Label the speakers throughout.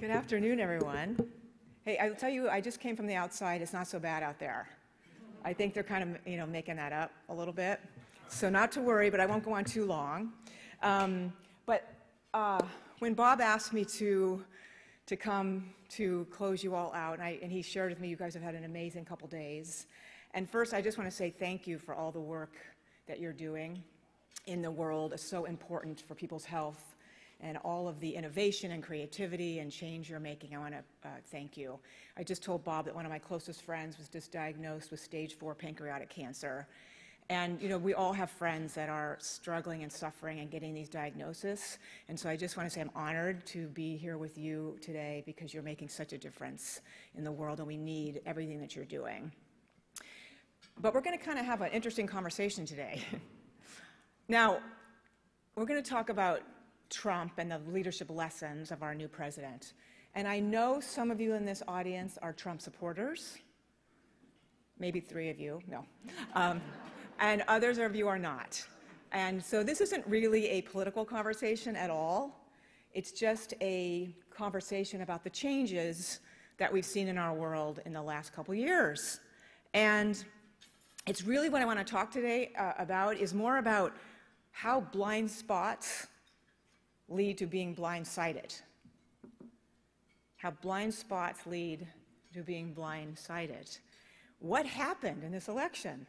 Speaker 1: Good afternoon, everyone. Hey, I'll tell you, I just came from the outside. It's not so bad out there. I think they're kind of, making that up a little bit. So not to worry, but I won't go on too long. When Bob asked me to come to close you all out, and he shared with me you guys have had an amazing couple days. And first, I just want to say thank you for all the work that you're doing in the world. It's so important for people's health and all of the innovation and creativity and change you're making. I want to thank you. I just told Bob that one of my closest friends was just diagnosed with stage 4 pancreatic cancer. And, we all have friends that are struggling and suffering and getting these diagnoses. And so I just want to say I'm honored to be here with you today because you're making such a difference in the world and we need everything that you're doing. But we're going to kind of have an interesting conversation today. Now, we're going to talk about Trump and the leadership lessons of our new president. And I know some of you in this audience are Trump supporters. Maybe 3 of you, no. And others of you are not. And so this isn't really a political conversation at all. It's just a conversation about the changes that we've seen in our world in the last couple years. And it's really what I want to talk today about is more about how blind spots lead to being blindsided. How blind spots lead to being blindsided. What happened in this election?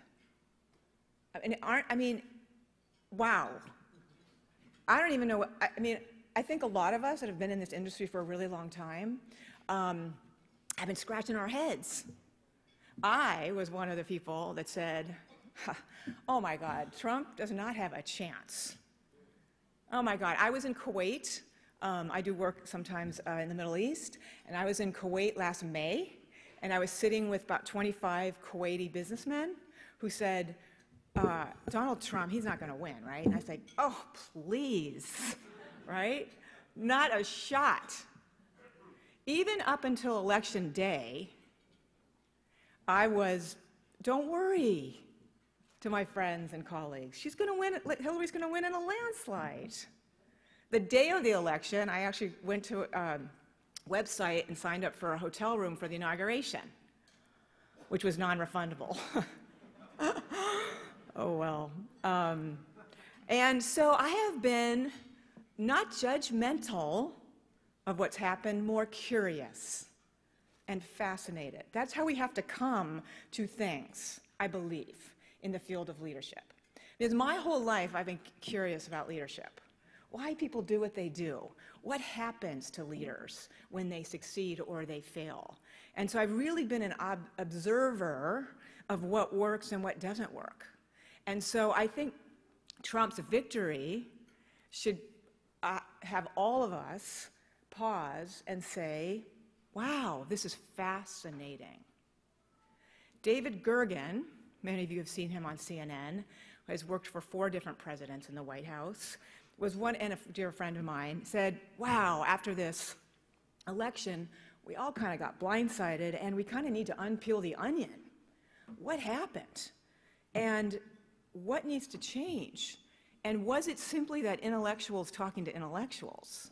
Speaker 1: Wow. I don't even know. I think a lot of us that have been in this industry for a really long time have been scratching our heads. I was one of the people that said, oh my God, Trump does not have a chance. Oh my God, I was in Kuwait. I do work sometimes in the Middle East, and I was in Kuwait last May, and I was sitting with about 25 Kuwaiti businessmen who said, Donald Trump, he's not going to win, right? And I said, oh, please, right? Not a shot. Even up until Election Day, I was, don't worry, to my friends and colleagues. She's going to win, Hillary's going to win in a landslide. The day of the election, I actually went to a website and signed up for a hotel room for the inauguration, which was non-refundable. Oh, well. And so I have been not judgmental of what's happened, more curious and fascinated. That's how we have to come to things, I believe, in the field of leadership. Because my whole life I've been curious about leadership. Why people do what they do. What happens to leaders when they succeed or they fail. And so I've really been an observer of what works and what doesn't work. And so I think Trump's victory should have all of us pause and say, wow, this is fascinating. David Gergen, many of you have seen him on CNN, has worked for 4 different presidents in the White House, was one, and a dear friend of mine, said, wow, after this election, we all kind of got blindsided and we kind of need to unpeel the onion. What happened? And what needs to change? And was it simply that intellectuals talking to intellectuals?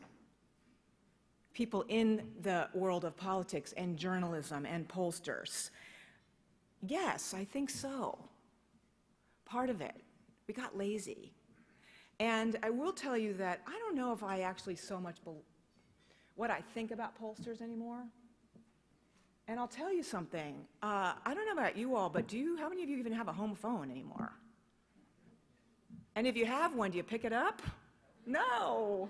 Speaker 1: People in the world of politics and journalism and pollsters? Yes, I think so. Part of it. We got lazy. And I will tell you that I don't know if I actually so much what I think about pollsters anymore. And I'll tell you something. I don't know about you all, but how many of you even have a home phone anymore? And if you have one, do you pick it up? No.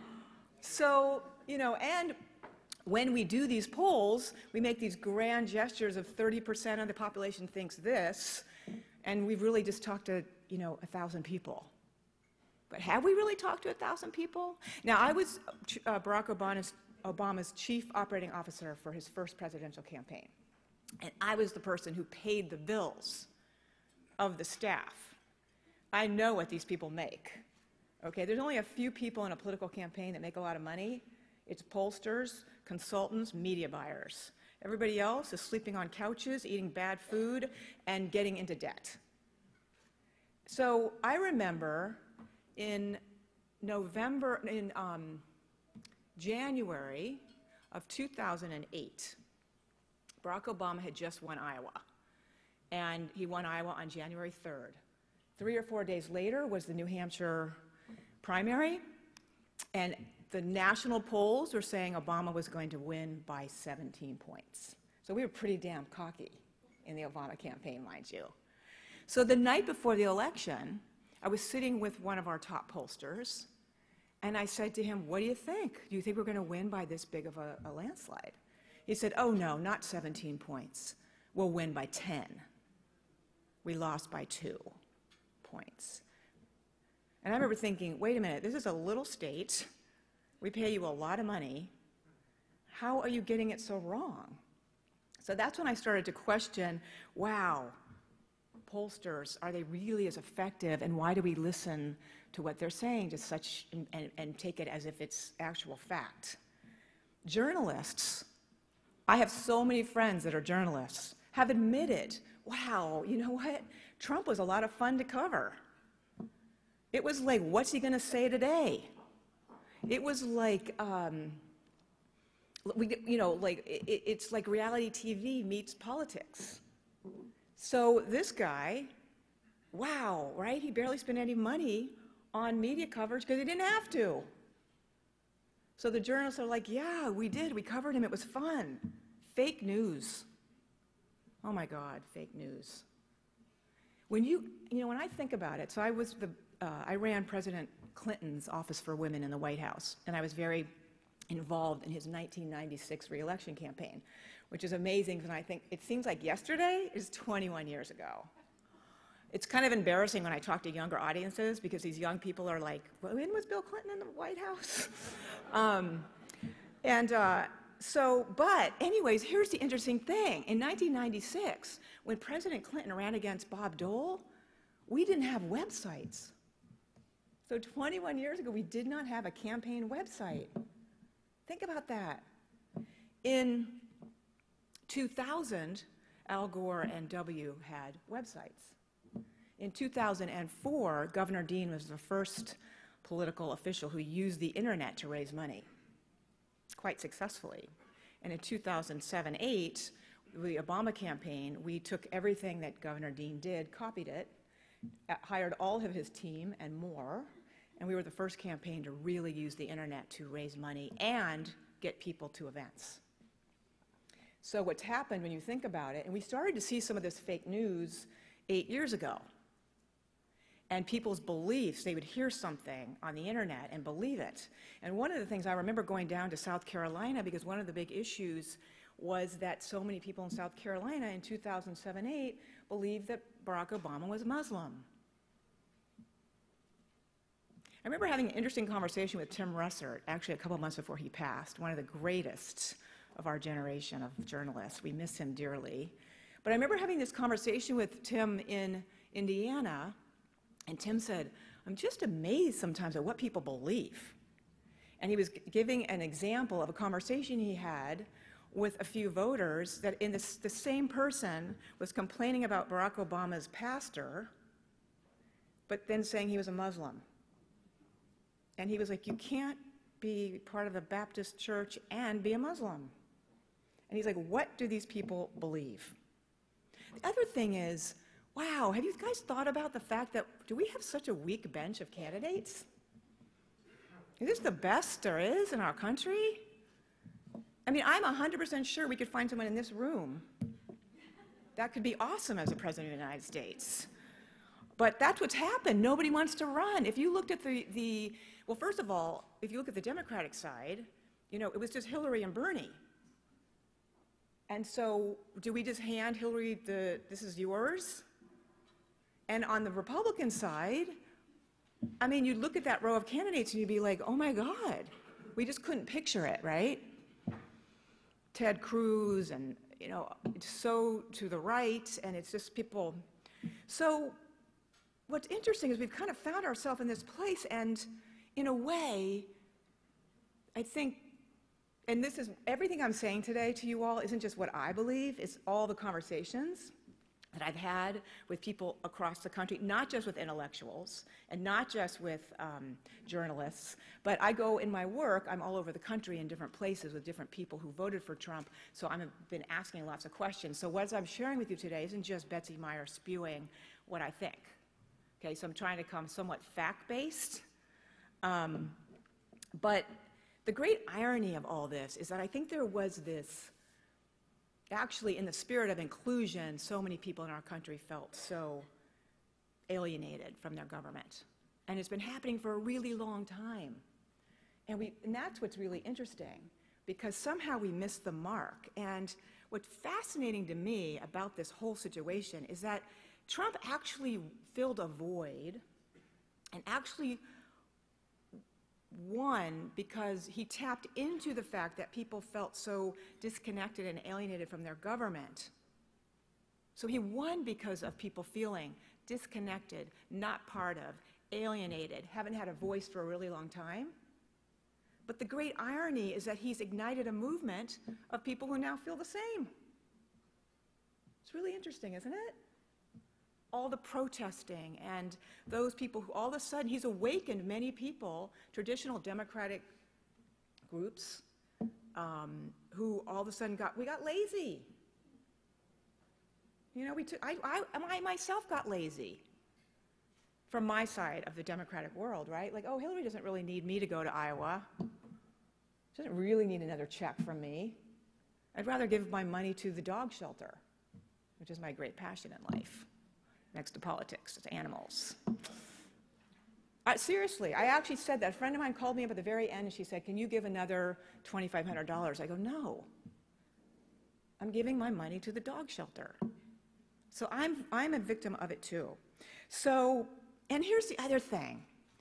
Speaker 1: So, and when we do these polls, we make these grand gestures of 30% of the population thinks this, and we've really just talked to, 1,000 people. But have we really talked to 1,000 people? Now, I was Barack Obama's chief operating officer for his first presidential campaign, and I was the person who paid the bills of the staff. I know what these people make. Okay, there's only a few people in a political campaign that make a lot of money. It's pollsters, consultants, media buyers. Everybody else is sleeping on couches, eating bad food, and getting into debt. So I remember in January of 2008. Barack Obama had just won Iowa, and he won Iowa on January 3rd. 3 or 4 days later was the New Hampshire primary, and the national polls were saying Obama was going to win by 17 points. So we were pretty damn cocky in the Obama campaign, mind you. So the night before the election, I was sitting with one of our top pollsters, and I said to him, what do you think? Do you think we're going to win by this big of a landslide? He said, oh no, not 17 points. We'll win by 10. We lost by 2 points. And I remember thinking, wait a minute, this is a little state. We pay you a lot of money. How are you getting it so wrong? So that's when I started to question, wow, pollsters, are they really as effective, and why do we listen to what they're saying to such and take it as if it's actual fact? Journalists, I have so many friends that are journalists, have admitted, wow, you know what? Trump was a lot of fun to cover. It was like, what's he going to say today? It was like, it's like reality TV meets politics. So this guy, wow, right? He barely spent any money on media coverage because he didn't have to. So the journalists are like, yeah, we did. We covered him. It was fun. Fake news. Oh my God, fake news. When when I think about it, so I ran President Clinton's Office for Women in the White House, and I was very involved in his 1996 re-election campaign, which is amazing because I think it seems like yesterday is 21 years ago. It's kind of embarrassing when I talk to younger audiences because these young people are like, when was Bill Clinton in the White House? But anyways, here's the interesting thing. In 1996, when President Clinton ran against Bob Dole, we didn't have websites. So 21 years ago, we did not have a campaign website. Think about that. In 2000, Al Gore and W had websites. In 2004, Governor Dean was the first political official who used the internet to raise money, quite successfully. And in 2007-8, the Obama campaign, we took everything that Governor Dean did, copied it, hired all of his team and more, and we were the first campaign to really use the internet to raise money and get people to events. So what's happened when you think about it, and we started to see some of this fake news 8 years ago, and people's beliefs, they would hear something on the internet and believe it. And one of the things I remember going down to South Carolina, because one of the big issues was that so many people in South Carolina in 2007-8 believed that Barack Obama was Muslim. I remember having an interesting conversation with Tim Russert, actually a couple months before he passed, one of the greatest of our generation of journalists. We miss him dearly. But I remember having this conversation with Tim in Indiana, and Tim said, I'm just amazed sometimes at what people believe. And he was giving an example of a conversation he had with a few voters that the same person was complaining about Barack Obama's pastor, but then saying he was a Muslim. And he was like, you can't be part of the Baptist church and be a Muslim. And he's like, what do these people believe? The other thing is, wow, have you guys thought about the fact that, do we have such a weak bench of candidates? Is this the best there is in our country? I mean, I'm 100% sure we could find someone in this room that could be awesome as a president of the United States. But that's what's happened. Nobody wants to run. If you looked at well, first of all, if you look at the Democratic side, it was just Hillary and Bernie. And so do we just hand Hillary this is yours? And on the Republican side, I mean, you'd look at that row of candidates and you'd be like, oh my God, we just couldn't picture it, right? Ted Cruz and, so to the right, and it's just people. So what's interesting is we've kind of found ourselves in this place, and in a way, I think, and this is, everything I'm saying today to you all isn't just what I believe, it's all the conversations that I've had with people across the country, not just with intellectuals and not just with journalists, but I go in my work, I'm all over the country in different places with different people who voted for Trump, so I've been asking lots of questions. So what I'm sharing with you today isn't just Betsy Meyer spewing what I think. Okay, so I'm trying to come somewhat fact-based, but the great irony of all this is that I think there was this, actually, in the spirit of inclusion, so many people in our country felt so alienated from their government. And it's been happening for a really long time. And that's what's really interesting, because somehow we missed the mark. And what's fascinating to me about this whole situation is that Trump actually filled a void and actually won because he tapped into the fact that people felt so disconnected and alienated from their government. So he won because of people feeling disconnected, not part of, alienated, haven't had a voice for a really long time. But the great irony is that he's ignited a movement of people who now feel the same. It's really interesting, isn't it? All the protesting and those people who all of a sudden, he's awakened many people, traditional Democratic groups, who all of a sudden we got lazy. You know, I myself got lazy from my side of the Democratic world, right? Like, oh, Hillary doesn't really need me to go to Iowa. She doesn't really need another check from me. I'd rather give my money to the dog shelter, which is my great passion in life. Next to politics, it's animals. Seriously, I actually said that. A friend of mine called me up at the very end and she said, can you give another $2,500? I go, no. I'm giving my money to the dog shelter. So I'm a victim of it too. So, and here's the other thing.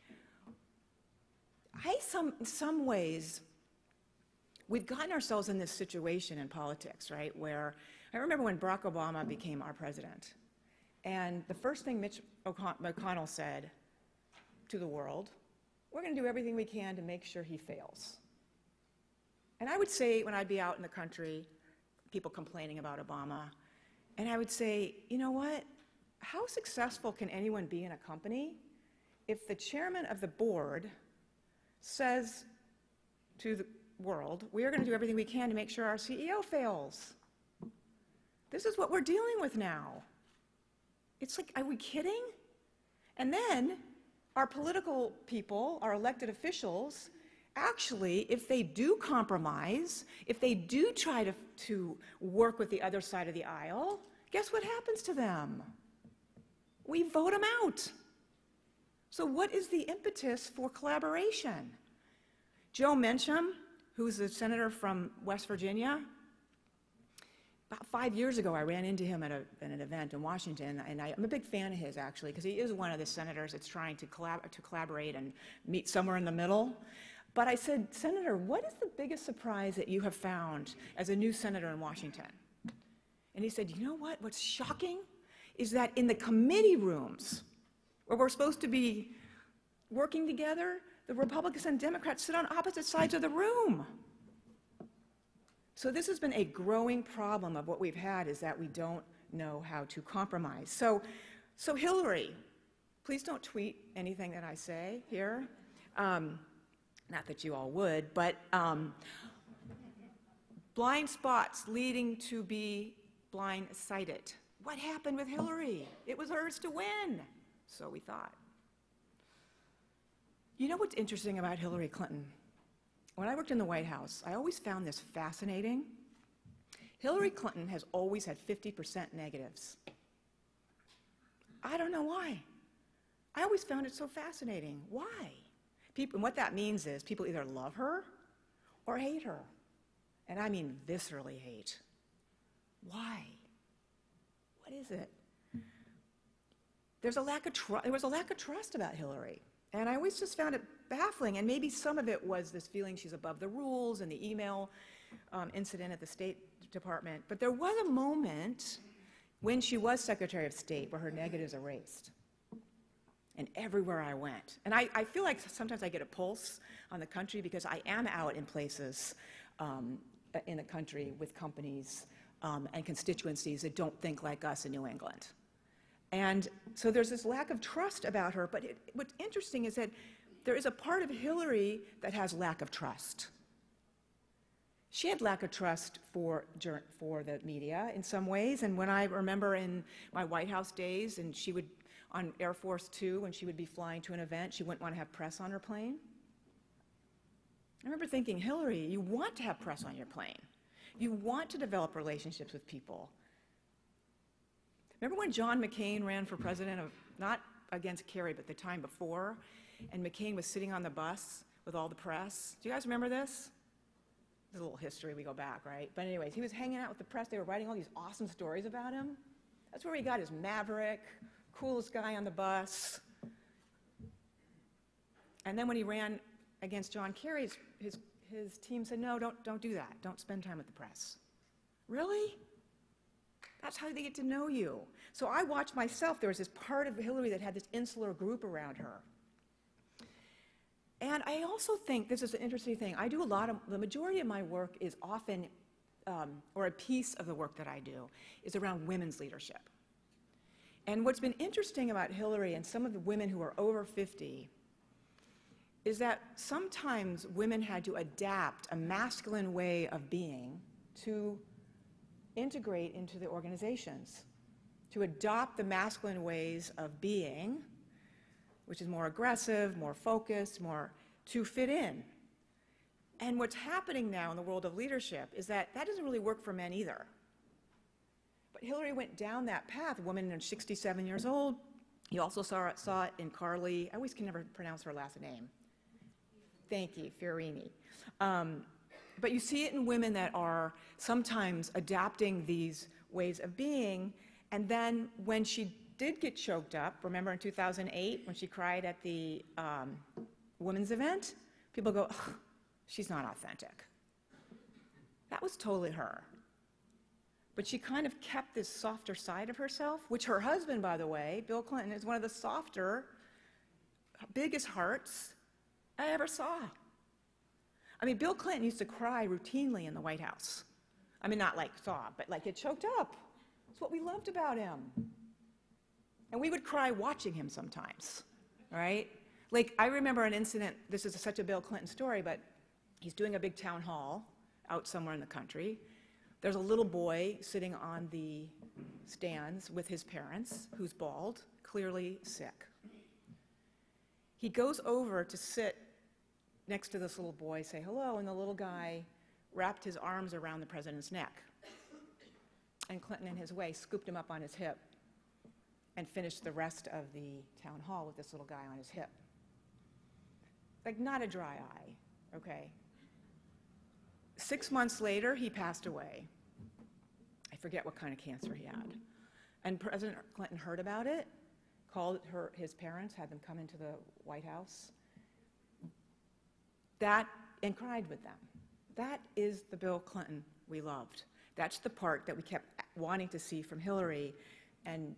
Speaker 1: In some ways, we've gotten ourselves in this situation in politics, right, where I remember when Barack Obama became our president. And the first thing Mitch McConnell said to the world, we're going to do everything we can to make sure he fails. And I would say, when I'd be out in the country, people complaining about Obama, and I would say, you know what? How successful can anyone be in a company if the chairman of the board says to the world, we are going to do everything we can to make sure our CEO fails? This is what we're dealing with now. It's like, are we kidding? And then our political people, our elected officials, actually, if they do compromise, if they do try to work with the other side of the aisle, guess what happens to them? We vote them out. So what is the impetus for collaboration? Joe Manchin, who's a senator from West Virginia, about 5 years ago, I ran into him at an event in Washington, and I'm a big fan of his, actually, because he is one of the senators that's trying to collaborate and meet somewhere in the middle. But I said, Senator, what is the biggest surprise that you have found as a new senator in Washington? And he said, you know what? What's shocking is that in the committee rooms, where we're supposed to be working together, the Republicans and Democrats sit on opposite sides of the room. So this has been a growing problem of what we've had, is that we don't know how to compromise. So Hillary, please don't tweet anything that I say here. Not that you all would, but blind spots leading to be blind-sighted. What happened with Hillary? It was hers to win, so we thought. You know what's interesting about Hillary Clinton? When I worked in the White House, I always found this fascinating. Hillary Clinton has always had 50% negatives. I don't know why. I always found it so fascinating. Why? And what that means is people either love her or hate her. And I mean viscerally hate. Why? What is it? There was a lack of trust about Hillary. And I always just found it baffling, and maybe some of it was this feeling she's above the rules and the email incident at the State Department. But there was a moment when she was Secretary of State where her negatives erased. And everywhere I went. And I feel like sometimes I get a pulse on the country because I am out in places in the country with companies and constituencies that don't think like us in New England. And so there's this lack of trust about her, but what's interesting is that there is a part of Hillary that has lack of trust. She had lack of trust for the media in some ways, and when I remember in my White House days, and she would, on Air Force Two, when she would be flying to an event, she wouldn't want to have press on her plane. I remember thinking, Hillary, you want to have press on your plane. You want to develop relationships with people. Remember when John McCain ran for president, not against Kerry, but the time before, and McCain was sitting on the bus with all the press? Do you guys remember this? There's a little history, we go back, right? But anyways, he was hanging out with the press. They were writing all these awesome stories about him. That's where he got his maverick, coolest guy on the bus. And then when he ran against John Kerry, his team said, no, don't do that. Don't spend time with the press. Really? That's how they get to know you. So I watched myself. There was this part of Hillary that had this insular group around her. And I also think, this is an interesting thing, I do the majority of my work is often, or a piece of the work that I do, is around women's leadership. And what's been interesting about Hillary and some of the women who are over 50 is that sometimes women had to adapt a masculine way of being to integrate into the organizations, to adopt the masculine ways of being, which is more aggressive, more focused, more to fit in. And what's happening now in the world of leadership is that that doesn't really work for men either. But Hillary went down that path, a woman who's 67 years old. You also saw it in Carly, I always can never pronounce her last name. Thank you, Fiorini. But you see it in women that are sometimes adapting these ways of being, and then when she did get choked up, remember in 2008 when she cried at the women's event? People go, oh, she's not authentic. That was totally her. But she kind of kept this softer side of herself, which her husband, by the way, Bill Clinton, is one of the softer, biggest hearts I ever saw. I mean, Bill Clinton used to cry routinely in the White House. I mean, not like sob, but like get choked up. That's what we loved about him. And we would cry watching him sometimes, right? Like, I remember an incident, this is such a Bill Clinton story, but he's doing a big town hall out somewhere in the country. There's a little boy sitting on the stands with his parents, who's bald, clearly sick. He goes over to sit next to this little boy, say hello, and the little guy wrapped his arms around the president's neck. And Clinton, in his way, scooped him up on his hip and finished the rest of the town hall with this little guy on his hip. Like, not a dry eye, okay? 6 months later, he passed away. I forget what kind of cancer he had. And President Clinton heard about it, called his parents, had them come into the White House, and cried with them. That is the Bill Clinton we loved. That's the part that we kept wanting to see from Hillary, and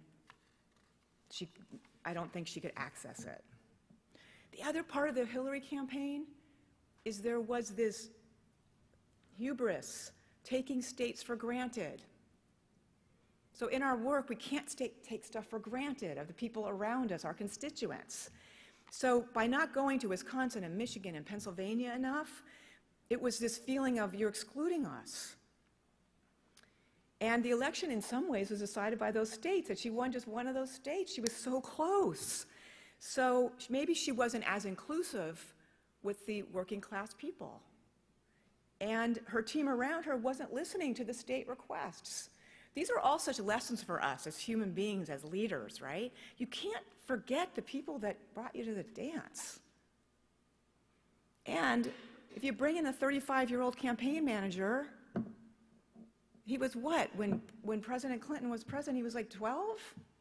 Speaker 1: I don't think she could access it. The other part of the Hillary campaign is there was this hubris, taking states for granted. So in our work, we can't take stuff for granted of the people around us, our constituents. So by not going to Wisconsin and Michigan and Pennsylvania enough, it was this feeling of you're excluding us. And the election in some ways was decided by those states, that she won just one of those states. She was so close. So maybe she wasn't as inclusive with the working class people. And her team around her wasn't listening to the state requests. These are all such lessons for us as human beings, as leaders, right? You can't forget the people that brought you to the dance. And if you bring in a 35-year-old campaign manager, he was what? When President Clinton was president, he was like 12?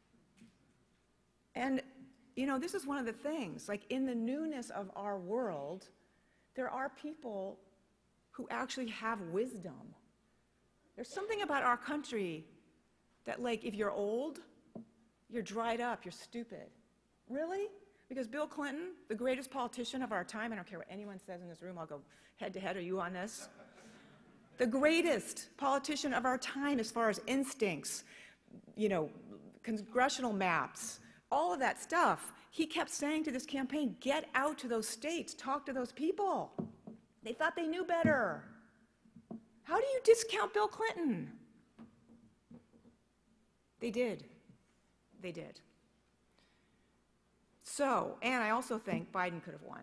Speaker 1: And, you know, this is one of the things, like in the newness of our world, there are people who actually have wisdom. There's something about our country that, like, if you're old, you're dried up, you're stupid. Really? Because Bill Clinton, the greatest politician of our time, I don't care what anyone says in this room, I'll go head to head, are you on this? The greatest politician of our time as far as instincts, you know, congressional maps, all of that stuff. He kept saying to this campaign, get out to those states, talk to those people. They thought they knew better. How do you discount Bill Clinton? They did. They did. So, and I also think Biden could have won.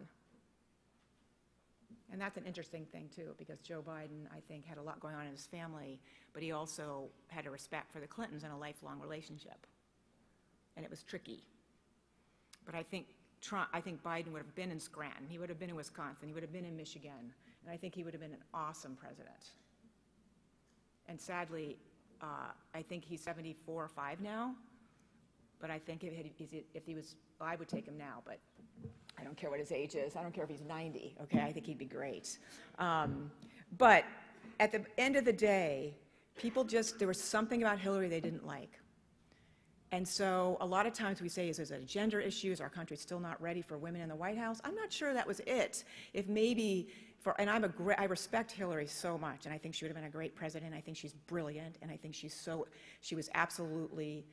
Speaker 1: And that's an interesting thing, too, because Joe Biden, I think, had a lot going on in his family, but he also had a respect for the Clintons and a lifelong relationship. And it was tricky. But I think Biden would have been in Scranton. He would have been in Wisconsin. He would have been in Michigan. And I think he would have been an awesome president. And sadly, I think he's 74 or 5 now. But I think if he was, well, I would take him now, but I don't care what his age is. I don't care if he's 90, okay? I think he'd be great. But at the end of the day, people just, there was something about Hillary they didn't like. And so a lot of times we say, is it a gender issue? Is our country still not ready for women in the White House? I'm not sure that was it. If maybe, and I respect Hillary so much, and I think she would have been a great president. I think she's brilliant, and I think she was absolutely,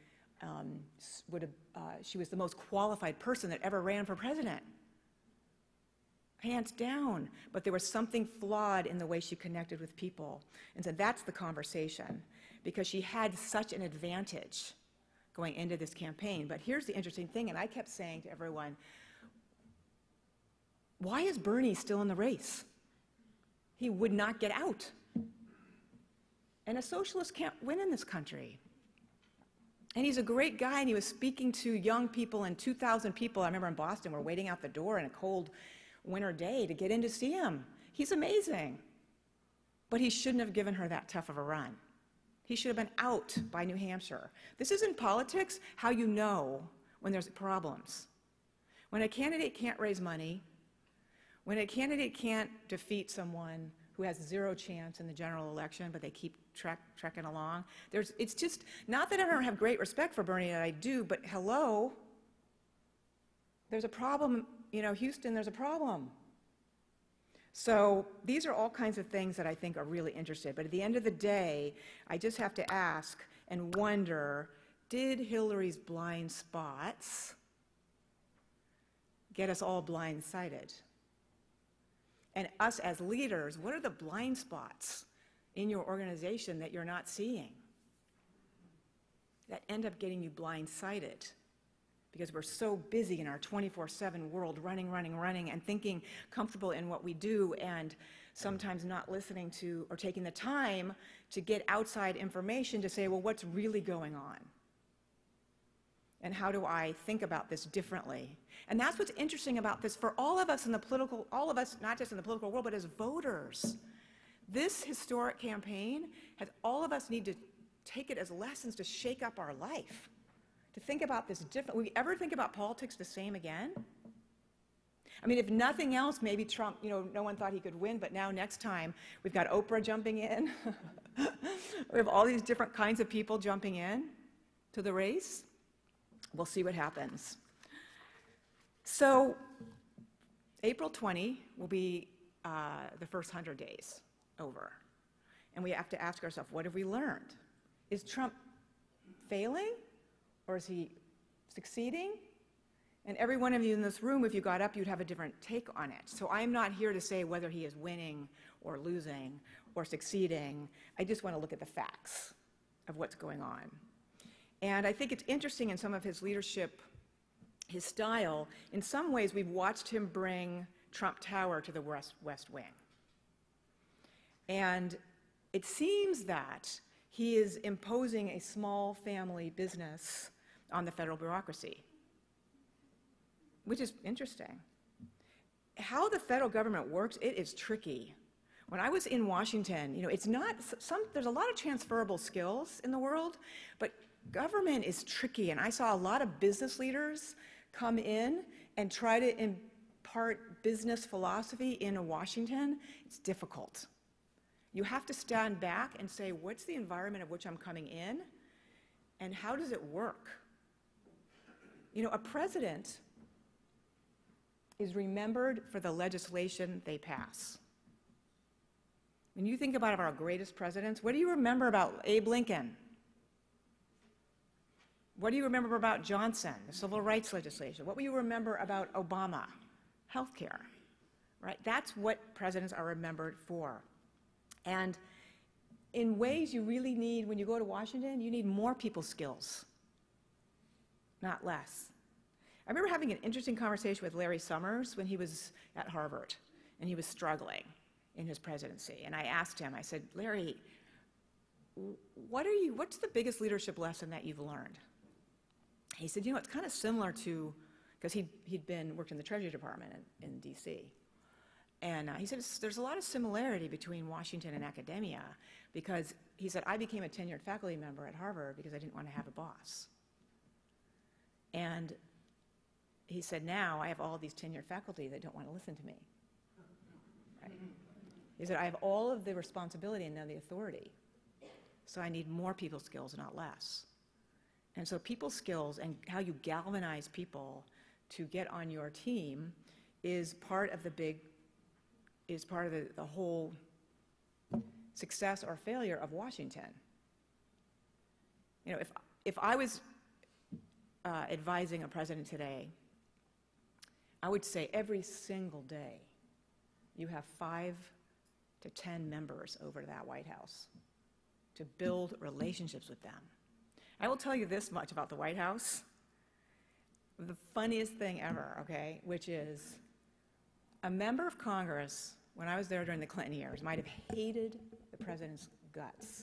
Speaker 1: she was the most qualified person that ever ran for president. Hands down. But there was something flawed in the way she connected with people. And so that's the conversation, because she had such an advantage going into this campaign. But here's the interesting thing, and I kept saying to everyone, why is Bernie still in the race? He would not get out. And a socialist can't win in this country. And he's a great guy, and he was speaking to young people, and 2,000 people, I remember in Boston, were waiting out the door in a cold winter day to get in to see him. He's amazing. But he shouldn't have given her that tough of a run. He should have been out by New Hampshire. This is in politics how you know when there's problems. When a candidate can't raise money, when a candidate can't defeat someone who has 0 chance in the general election, but they keep trekking along. It's just, not that I don't have great respect for Bernie, that I do, but hello, there's a problem, you know, Houston, there's a problem. So these are all kinds of things that I think are really interesting. But at the end of the day, I just have to ask and wonder, did Hillary's blind spots get us all blindsided? And us as leaders, what are the blind spots in your organization that you're not seeing that end up getting you blindsided? Because we're so busy in our 24/7 world, running, and thinking comfortable in what we do, and sometimes not listening to or taking the time to get outside information to say, well, what's really going on? And how do I think about this differently? And that's what's interesting about this for all of us in the political, all of us, not just in the political world, but as voters. This historic campaign has all of us need to take it as lessons to shake up our life. To think about this different. Will we ever think about politics the same again? I mean, if nothing else, maybe Trump, you know, no one thought he could win, but now next time we've got Oprah jumping in. We have all these different kinds of people jumping in to the race. We'll see what happens. So April 20 will be the first 100 days over. And we have to ask ourselves, what have we learned? Is Trump failing? Or is he succeeding? And every one of you in this room, if you got up, you'd have a different take on it. So I'm not here to say whether he is winning or losing or succeeding. I just want to look at the facts of what's going on. And I think it's interesting in some of his leadership, his style. In some ways, we've watched him bring Trump Tower to the West Wing. And it seems that he is imposing a small family business on the federal bureaucracy, which is interesting. How the federal government works, it is tricky. When I was in Washington, you know, it's not, there's a lot of transferable skills in the world, but government is tricky, and I saw a lot of business leaders come in and try to impart business philosophy in Washington. It's difficult. You have to stand back and say, what's the environment of which I'm coming in, and how does it work? You know, a president is remembered for the legislation they pass. When you think about our greatest presidents, what do you remember about Abe Lincoln? What do you remember about Johnson, the civil rights legislation? What will you remember about Obama? Healthcare, right? That's what presidents are remembered for. And in ways you really need, when you go to Washington, you need more people skills, not less. I remember having an interesting conversation with Larry Summers when he was at Harvard, and he was struggling in his presidency. And I asked him, I said, Larry, what's the biggest leadership lesson that you've learned? He said, you know, it's kind of similar to, because he'd worked in the Treasury Department in DC. And he said, there's a lot of similarity between Washington and academia, because he said, I became a tenured faculty member at Harvard because I didn't want to have a boss. And he said, now I have all these tenured faculty that don't want to listen to me. Right? He said, I have all of the responsibility and none of the authority. So I need more people skills, not less. And so people skills and how you galvanize people to get on your team is part of the whole success or failure of Washington. You know, if I was advising a president today, I would say every single day you have 5 to 10 members over to that White House to build relationships with them. I will tell you this much about the White House. The funniest thing ever, okay, which is a member of Congress, when I was there during the Clinton years, might have hated the president's guts.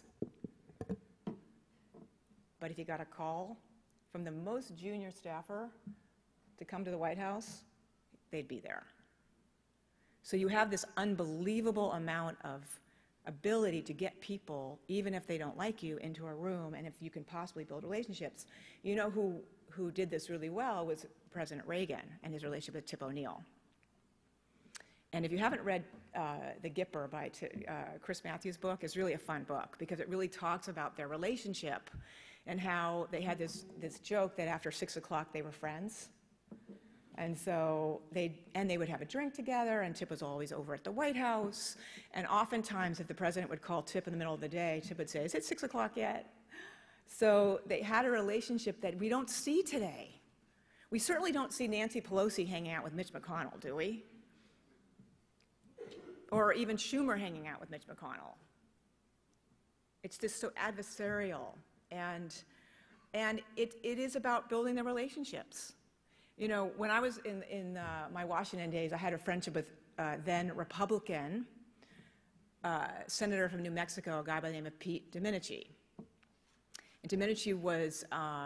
Speaker 1: But if you got a call from the most junior staffer to come to the White House, they'd be there. So you have this unbelievable amount of ability to get people, even if they don't like you, into a room, and if you can possibly build relationships. You know who did this really well was President Reagan and his relationship with Tip O'Neill. And if you haven't read The Gipper by Chris Matthews' book, it's really a fun book because it really talks about their relationship and how they had this joke that after 6 o'clock they were friends. And so they would have a drink together, and Tip was always over at the White House. And oftentimes, if the president would call Tip in the middle of the day, Tip would say, is it 6 o'clock yet? So they had a relationship that we don't see today. We certainly don't see Nancy Pelosi hanging out with Mitch McConnell, do we? Or even Schumer hanging out with Mitch McConnell. It's just so adversarial. And it is about building the relationships. You know, when I was in my Washington days, I had a friendship with then Republican senator from New Mexico, a guy by the name of Pete Domenici. And Domenici was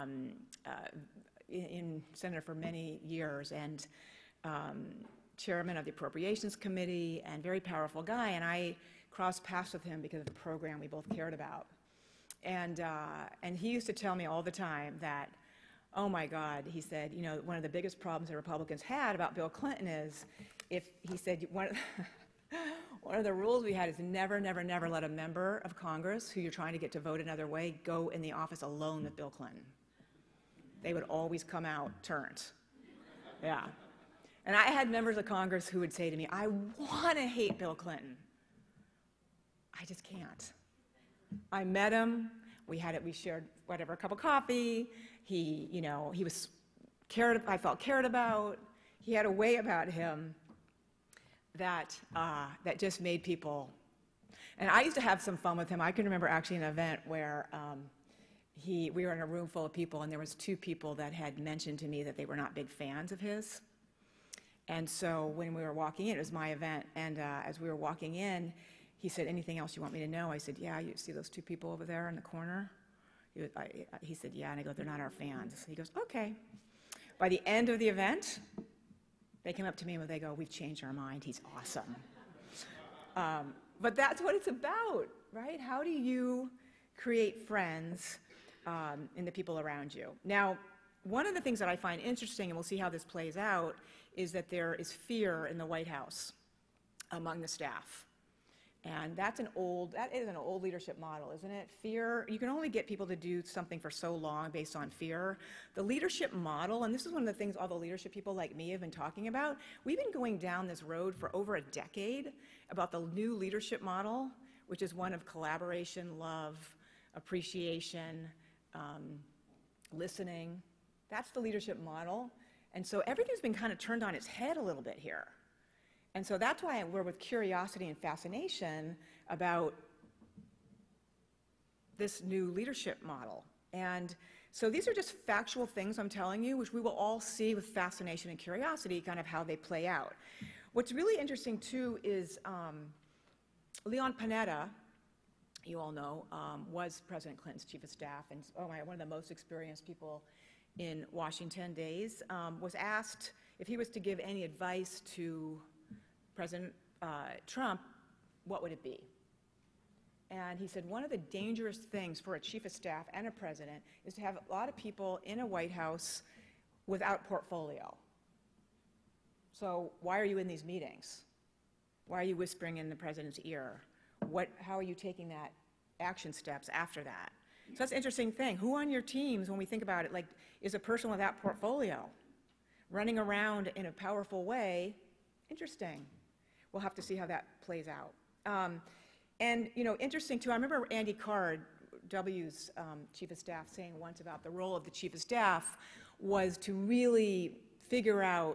Speaker 1: senator for many years and chairman of the Appropriations Committee and very powerful guy. And I crossed paths with him because of the program we both cared about. And he used to tell me all the time that, oh my God, he said, you know, one of the biggest problems the Republicans had about Bill Clinton is he said, one of the rules we had is never, never, never let a member of Congress who you're trying to get to vote another way go in the office alone with Bill Clinton. They would always come out turned. Yeah. And I had members of Congress who would say to me, I want to hate Bill Clinton. I just can't. I met him. We shared whatever, a cup of coffee. He was I felt cared about. He had a way about him that just made people. And I used to have some fun with him. I can remember actually an event where we were in a room full of people, and there was 2 people that had mentioned to me that they were not big fans of his. And so when we were walking in, it was my event, and as we were walking in, he said, anything else you want me to know? I said, yeah, you see those 2 people over there in the corner? He said, yeah, and I go, they're not our fans. He goes, okay. By the end of the event, they came up to me and they go, we've changed our mind, he's awesome. But that's what it's about, right? How do you create friends in the people around you? Now, one of the things that I find interesting, and we'll see how this plays out, is that there is fear in the White House among the staff. And that is an old leadership model, isn't it? Fear, you can only get people to do something for so long based on fear. The leadership model, and this is one of the things all the leadership people like me have been talking about, we've been going down this road for over a decade about the new leadership model, which is one of collaboration, love, appreciation, listening. That's the leadership model. And so everything's been kind of turned on its head a little bit here. And so that's why we're with curiosity and fascination about this new leadership model. And so these are just factual things I'm telling you, which we will all see with fascination and curiosity, kind of how they play out. What's really interesting, too, is Leon Panetta, you all know, was President Clinton's chief of staff, and one of the most experienced people in Washington days, was asked if he was to give any advice to President Trump, what would it be? And he said one of the dangerous things for a chief of staff and a president is to have a lot of people in a White House without portfolio. So why are you in these meetings? Why are you whispering in the president's ear? How are you taking that action steps after that? So that's an interesting thing. Who on your teams, when we think about it, like, is a person without portfolio running around in a powerful way? Interesting. We'll have to see how that plays out. And, you know, interesting, too, I remember Andy Card, W's chief of staff, saying once about the role of the chief of staff was to really figure out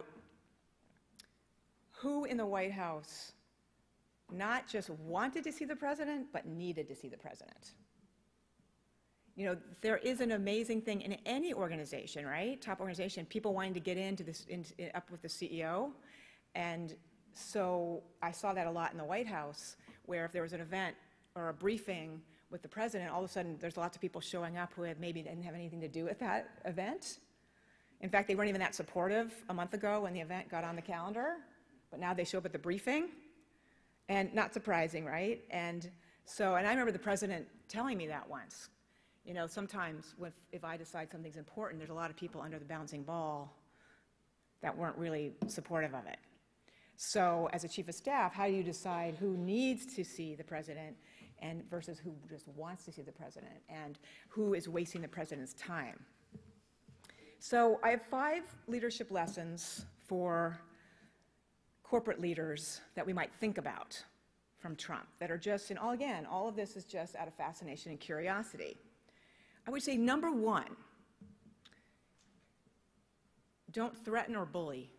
Speaker 1: who in the White House not just wanted to see the president, but needed to see the president. You know, there is an amazing thing in any organization, right? Top organization, people wanting to get into this, up with the CEO. And so I saw that a lot in the White House, where if there was an event or a briefing with the president, all of a sudden there's lots of people showing up who maybe didn't have anything to do with that event. In fact, they weren't even that supportive a month ago when the event got on the calendar, but now they show up at the briefing. And not surprising, right? And I remember the president telling me that once. You know, sometimes if I decide something's important, there's a lot of people under the bouncing ball that weren't really supportive of it. So as a chief of staff, how do you decide who needs to see the president and versus who just wants to see the president, and who is wasting the president's time? So I have 5 leadership lessons for corporate leaders that we might think about from Trump that are just, and again, all of this is just out of fascination and curiosity. I would say number 1, don't threaten or bully.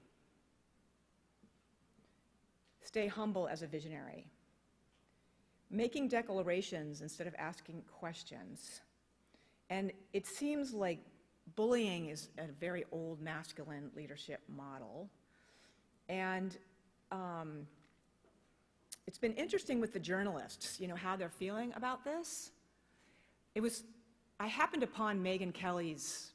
Speaker 1: Stay humble as a visionary. Making declarations instead of asking questions. And it seems like bullying is a very old masculine leadership model. And it's been interesting with the journalists, you know, how they're feeling about this. I happened upon Megyn Kelly's,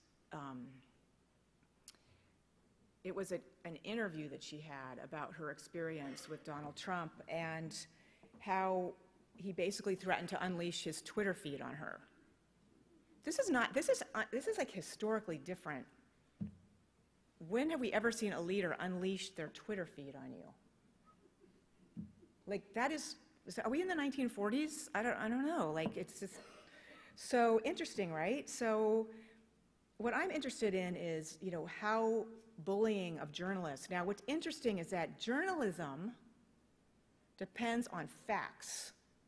Speaker 1: it was an interview that she had about her experience with Donald Trump and how he basically threatened to unleash his Twitter feed on her. This is like historically different. When have we ever seen a leader unleash their Twitter feed on you? Like, are we in the 1940s? I don't know. Like, it's just so interesting, right? So what I'm interested in is, you know, how bullying of journalists. Now, what's interesting is that journalism depends on facts.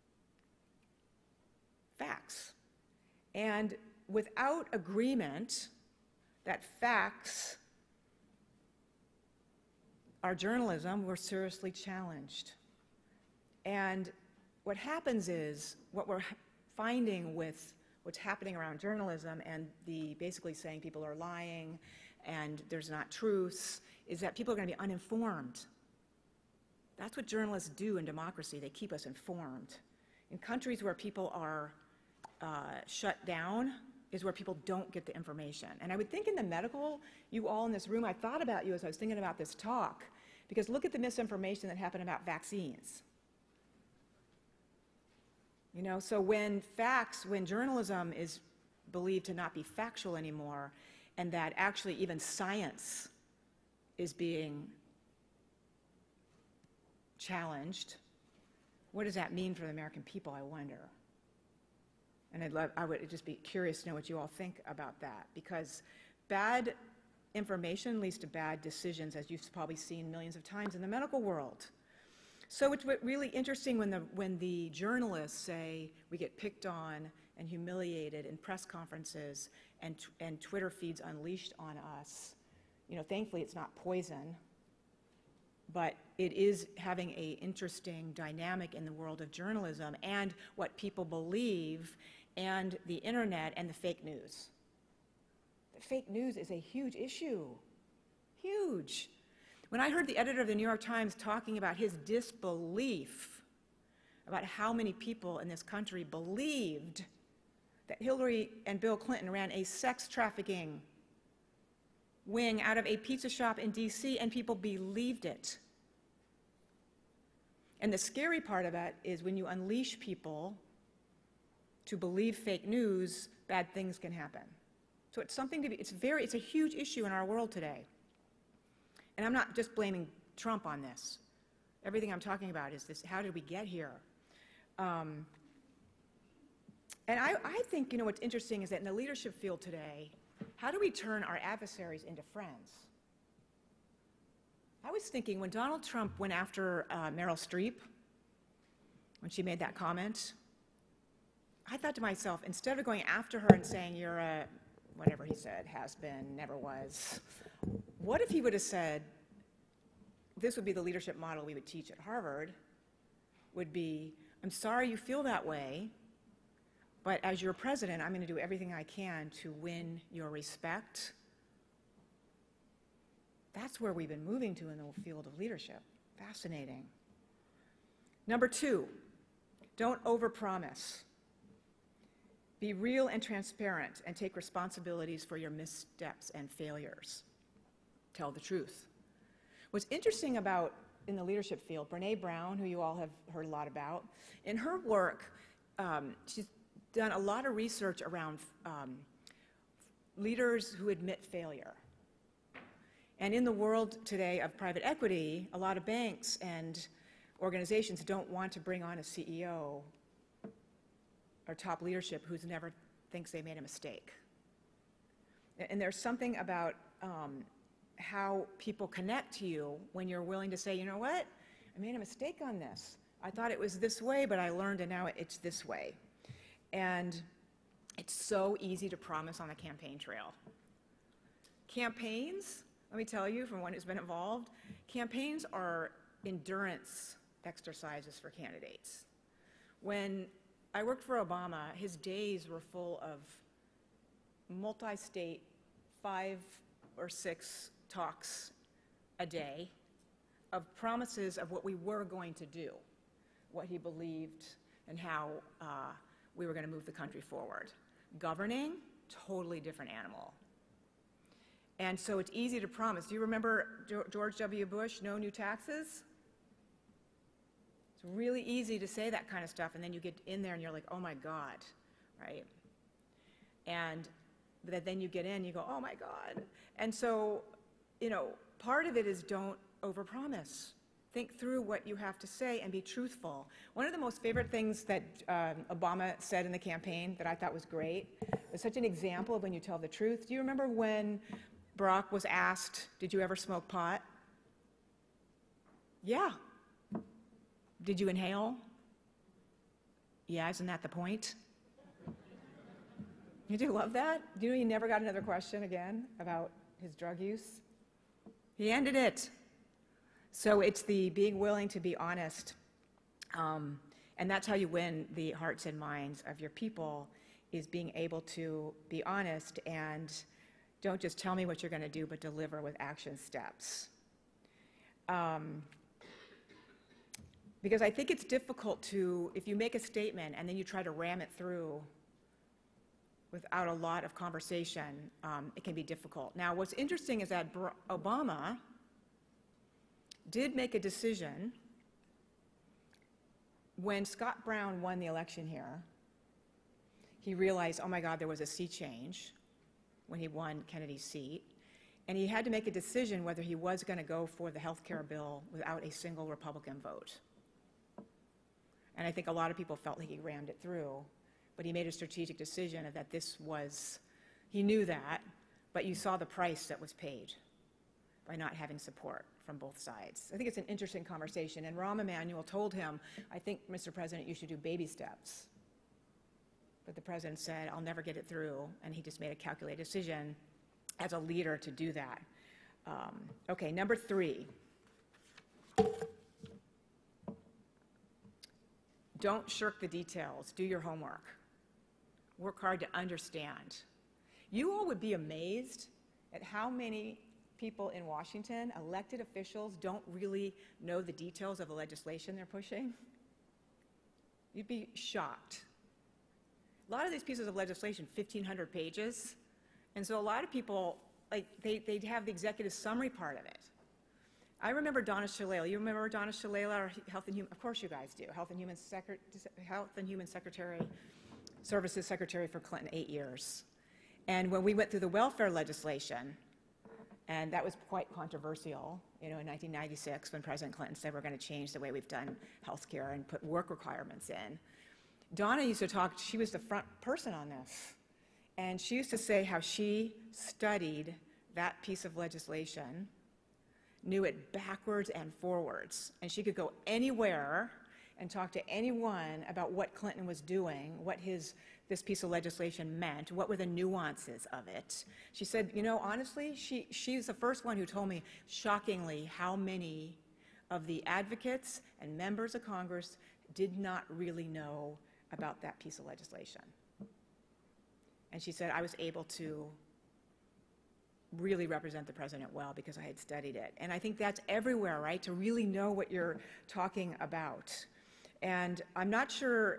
Speaker 1: Facts. And without agreement that facts our journalism, we're seriously challenged. And what happens is, what we're finding with what's happening around journalism and basically saying people are lying and there's not truths, is that people are going to be uninformed. That's what journalists do in democracy. They keep us informed. In countries where people are shut down is where people don't get the information. And I would think in the medical, you all in this room, I thought about you as I was thinking about this talk, because look at the misinformation that happened about vaccines. You know, so when journalism is believed to not be factual anymore, and that actually even science is being challenged, what does that mean for the American people, I wonder? And I would just be curious to know what you all think about that, because bad information leads to bad decisions, as you've probably seen millions of times in the medical world. So it's really interesting when the journalists say we get picked on and humiliated in press conferences and Twitter feeds unleashed on us. You know, thankfully it's not poison, but it is having an interesting dynamic in the world of journalism and what people believe and the internet and the fake news. The fake news is a huge issue, huge. When I heard the editor of the New York Times talking about his disbelief about how many people in this country believed that Hillary and Bill Clinton ran a sex trafficking wing out of a pizza shop in DC, and people believed it. And the scary part of it is when you unleash people to believe fake news, bad things can happen. So it's something to be, it's a huge issue in our world today. And I'm not just blaming Trump on this. Everything I'm talking about is this, how did we get here? And I think, you know, what's interesting is that in the leadership field today, how do we turn our adversaries into friends? I was thinking when Donald Trump went after Meryl Streep, when she made that comment, I thought to myself, instead of going after her and saying, you're a, whatever he said, has been, never was, what if he would have said, this would be the leadership model we would teach at Harvard, would be, I'm sorry you feel that way, but as your president, I'm going to do everything I can to win your respect. That's where we've been moving to in the field of leadership. Fascinating. Number 2, don't overpromise. Be real and transparent and take responsibilities for your missteps and failures. Tell the truth. What's interesting about, in the leadership field, Brené Brown, who you all have heard a lot about, in her work, she's done a lot of research around leaders who admit failure. And in the world today of private equity, a lot of banks and organizations don't want to bring on a CEO or top leadership who's never thinks they made a mistake. And there's something about how people connect to you when you're willing to say, you know what, I made a mistake on this. I thought it was this way, but I learned and now it's this way. And it's so easy to promise on the campaign trail. Campaigns, let me tell you from one who's been involved, campaigns are endurance exercises for candidates. When I worked for Obama, his days were full of multi-state 5 or 6 talks a day of promises of what we were going to do, what he believed, and how we were going to move the country forward. Governing, totally different animal. And so it's easy to promise. Do you remember George W. Bush, no new taxes? It's really easy to say that kind of stuff, and then you get in there and you're like, oh my God, right? And then you get in, you go, oh my God. And so, you know, part of it is don't overpromise. Think through what you have to say and be truthful. One of the most favorite things that Obama said in the campaign that I thought was great was such an example of when you tell the truth. Do you remember when Barack was asked, did you ever smoke pot? Yeah. Did you inhale? Yeah, isn't that the point? You do love that? Do you know he never got another question again about his drug use? He ended it. So it's the being willing to be honest. And that's how you win the hearts and minds of your people, is being able to be honest and don't just tell me what you're going to do, but deliver with action steps. Because I think it's difficult to, if you make a statement and then you try to ram it through without a lot of conversation, it can be difficult. Now, what's interesting is that Obama did make a decision when Scott Brown won the election here. He realized, oh my God, there was a sea change when he won Kennedy's seat, and he had to make a decision whether he was going to go for the health care bill without a single Republican vote. And I think a lot of people felt like he rammed it through, but he made a strategic decision that this was, he knew that, but you saw the price that was paid by not having support from both sides. I think it's an interesting conversation. And Rahm Emanuel told him, I think, Mr. President, you should do baby steps. But the president said, I'll never get it through. And he just made a calculated decision as a leader to do that. Okay, number 3. Don't shirk the details. Do your homework. Work hard to understand. You all would be amazed at how many people in Washington, elected officials, don't really know the details of the legislation they're pushing. You'd be shocked. A lot of these pieces of legislation, 1,500 pages, and so a lot of people, like, they'd have the executive summary part of it. I remember Donna Shalala. You remember Donna Shalala, our Health and Human, of course you guys do, Health and Human Services Secretary for Clinton, 8 years. And when we went through the welfare legislation, and that was quite controversial, you know, in 1996 when President Clinton said we're going to change the way we've done health care and put work requirements in. Donna used to talk, she was the front person on this, and she used to say how she studied that piece of legislation, knew it backwards and forwards, and she could go anywhere and talk to anyone about what Clinton was doing, what this piece of legislation meant, what were the nuances of it. She said, you know, honestly, she's the first one who told me, shockingly, how many of the advocates and members of Congress did not really know about that piece of legislation. And she said, I was able to really represent the president well because I had studied it. And I think that's everywhere, right, to really know what you're talking about. And I'm not sure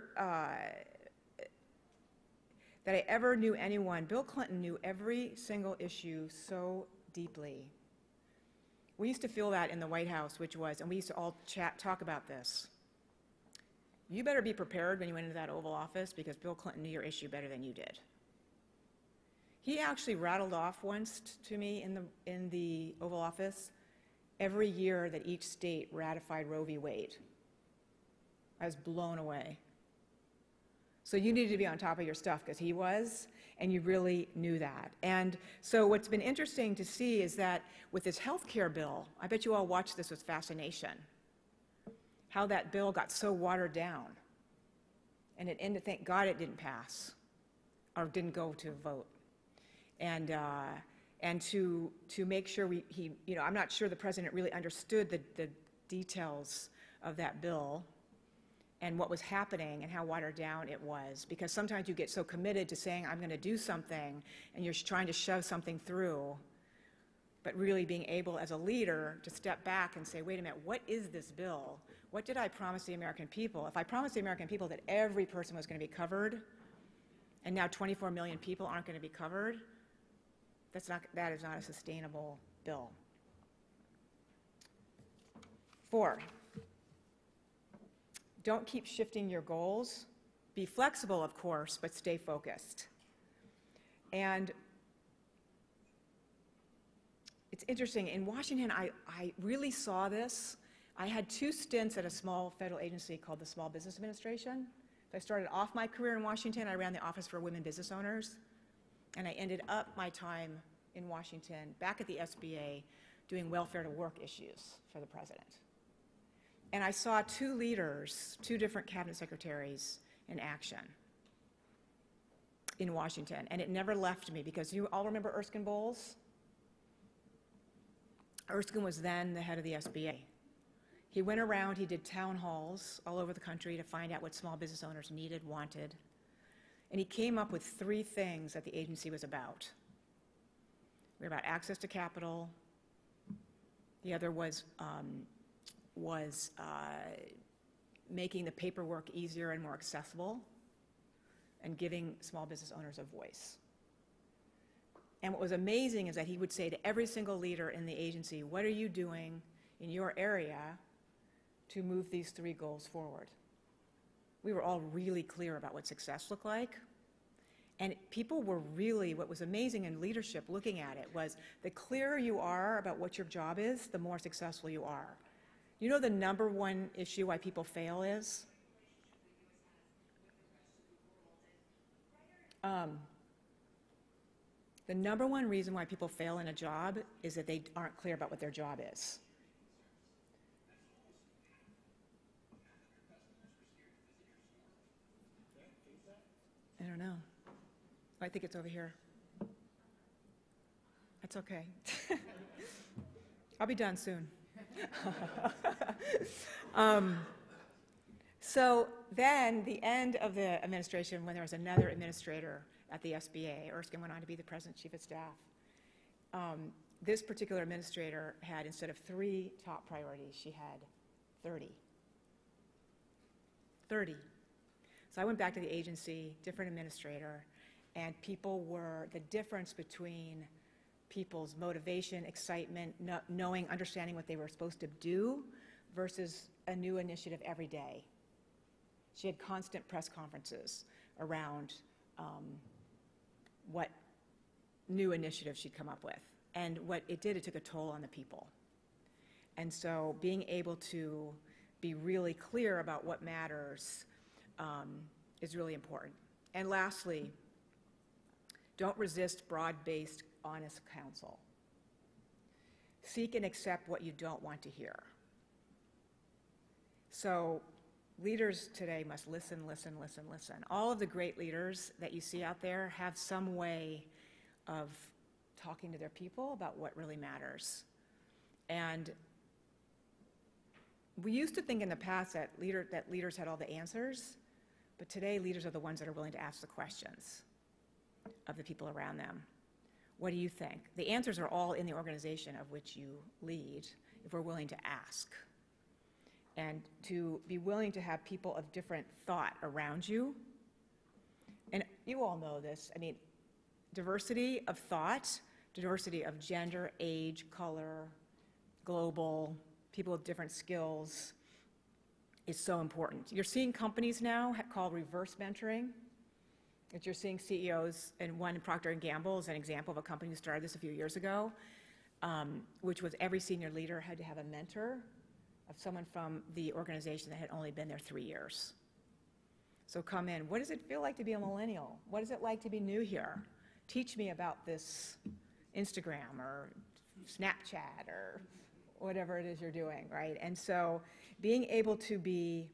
Speaker 1: that I ever knew anyone. Bill Clinton knew every single issue so deeply. We used to feel that in the White House, which was, and we used to all talk about this. You better be prepared when you went into that Oval Office because Bill Clinton knew your issue better than you did. He actually rattled off once to me in the Oval Office every year that each state ratified Roe v. Wade. I was blown away. So you needed to be on top of your stuff because he was, and you really knew that. And so what's been interesting to see is that with this health care bill, I bet you all watched this with fascination, how that bill got so watered down. And it ended, thank God it didn't pass or didn't go to vote. And to make sure I'm not sure the president really understood the details of that bill and what was happening and how watered down it was, because sometimes you get so committed to saying, I'm going to do something, and you're trying to shove something through, but really being able as a leader to step back and say, wait a minute, what is this bill? What did I promise the American people? If I promised the American people that every person was going to be covered, and now 24 million people aren't going to be covered, that is not a sustainable bill. 4, don't keep shifting your goals. Be flexible, of course, but stay focused. And it's interesting, in Washington, I really saw this. I had 2 stints at a small federal agency called the Small Business Administration. I started off my career in Washington. I ran the Office for Women Business Owners. And I ended up my time in Washington, back at the SBA, doing welfare to work issues for the president. And I saw 2 leaders, 2 different cabinet secretaries in action in Washington. And it never left me, because you all remember Erskine Bowles? Erskine was then the head of the SBA. He went around, he did town halls all over the country to find out what small business owners needed, wanted. And he came up with 3 things that the agency was about. We were about access to capital. The other was making the paperwork easier and more accessible, and giving small business owners a voice. And what was amazing is that he would say to every single leader in the agency, what are you doing in your area to move these 3 goals forward? We were all really clear about what success looked like. And people were really, what was amazing in leadership looking at it was the clearer you are about what your job is, the more successful you are. You know the #1 issue why people fail is? The #1 reason why people fail in a job is that they aren't clear about what their job is. don't know. I think it's over here. That's okay. I'll be done soon. So then, the end of the administration, when there was another administrator at the SBA, Erskine went on to be the president chief of staff. This particular administrator had, instead of 3 top priorities, she had 30. 30. So I went back to the agency, different administrator, and the difference between people's motivation, excitement, knowing, understanding what they were supposed to do versus a new initiative every day. She had constant press conferences around what new initiatives she'd come up with. And what it did, it took a toll on the people. And so being able to be really clear about what matters is really important. And lastly, don't resist broad-based, honest counsel. Seek and accept what you don't want to hear. So leaders today must listen, listen, listen, listen. All of the great leaders that you see out there have some way of talking to their people about what really matters. And we used to think in the past that leaders had all the answers, but today leaders are the ones that are willing to ask the questions of the people around them. What do you think? The answers are all in the organization of which you lead, if we're willing to ask. And to be willing to have people of different thought around you. And you all know this. I mean, diversity of thought, diversity of gender, age, color, global, people with different skills is so important. You're seeing companies now called reverse mentoring. That you're seeing CEOs, and one, Procter & Gamble, is an example of a company who started this a few years ago, which was every senior leader had to have a mentor of someone from the organization that had only been there 3 years. So come in. What does it feel like to be a millennial? What is it like to be new here? Teach me about this Instagram or Snapchat or whatever it is you're doing, right? And so being able to be,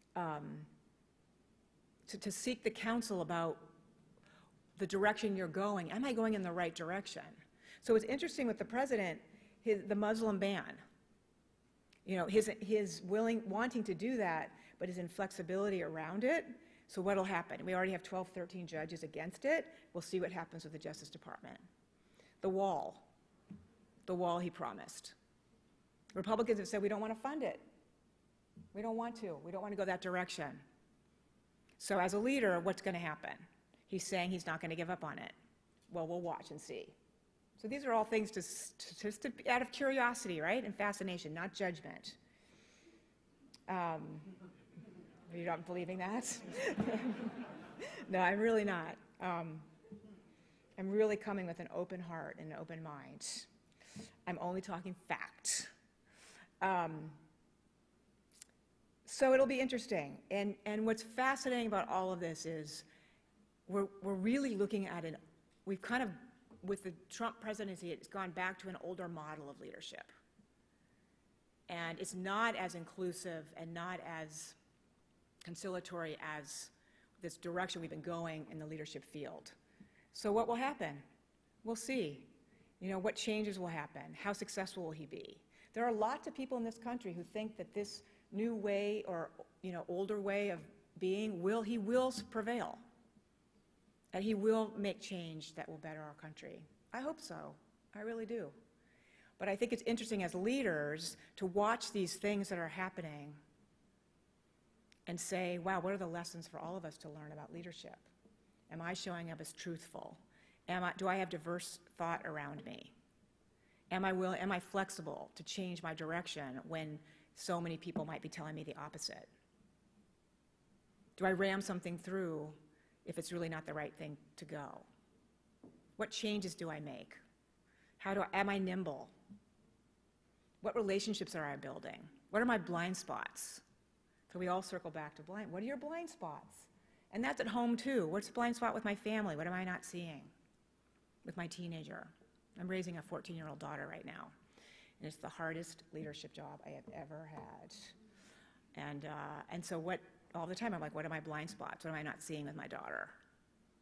Speaker 1: to seek the counsel about the direction you're going. Am I going in the right direction? So it's interesting with the president, the Muslim ban. You know, his wanting to do that, but his inflexibility around it. So what'll happen? We already have 12, 13 judges against it. We'll see what happens with the Justice Department. The wall he promised. Republicans have said we don't want to fund it. We don't want to. We don't want to go that direction. So as a leader, what's going to happen? He's saying he's not going to give up on it. Well, we'll watch and see. So these are all things just out of curiosity, right, and fascination, not judgment. You're not believing that? No, I'm really not. I'm really coming with an open heart and an open mind. I'm only talking fact. So it'll be interesting. And what's fascinating about all of this is we're really looking at we've kind of, with the Trump presidency, it's gone back to an older model of leadership. And it's not as inclusive and not as conciliatory as this direction we've been going in the leadership field. So what will happen? We'll see. You know, what changes will happen? How successful will he be? There are lots of people in this country who think that this new way or, you know, older way of being he will prevail. And he will make change that will better our country. I hope so. I really do. But I think it's interesting as leaders to watch these things that are happening and say, wow, what are the lessons for all of us to learn about leadership? Am I showing up as truthful? Do I have diverse thought around me? Am I flexible to change my direction when so many people might be telling me the opposite? Do I ram something through if it's really not the right thing to go? What changes do I make? Am I nimble? What relationships are I building? What are my blind spots? So we all circle back to what are your blind spots? And that's at home too. What's the blind spot with my family? What am I not seeing with my teenager? I'm raising a 14-year-old daughter right now, and it's the hardest leadership job I have ever had. And so all the time I'm like, what are my blind spots? What am I not seeing with my daughter?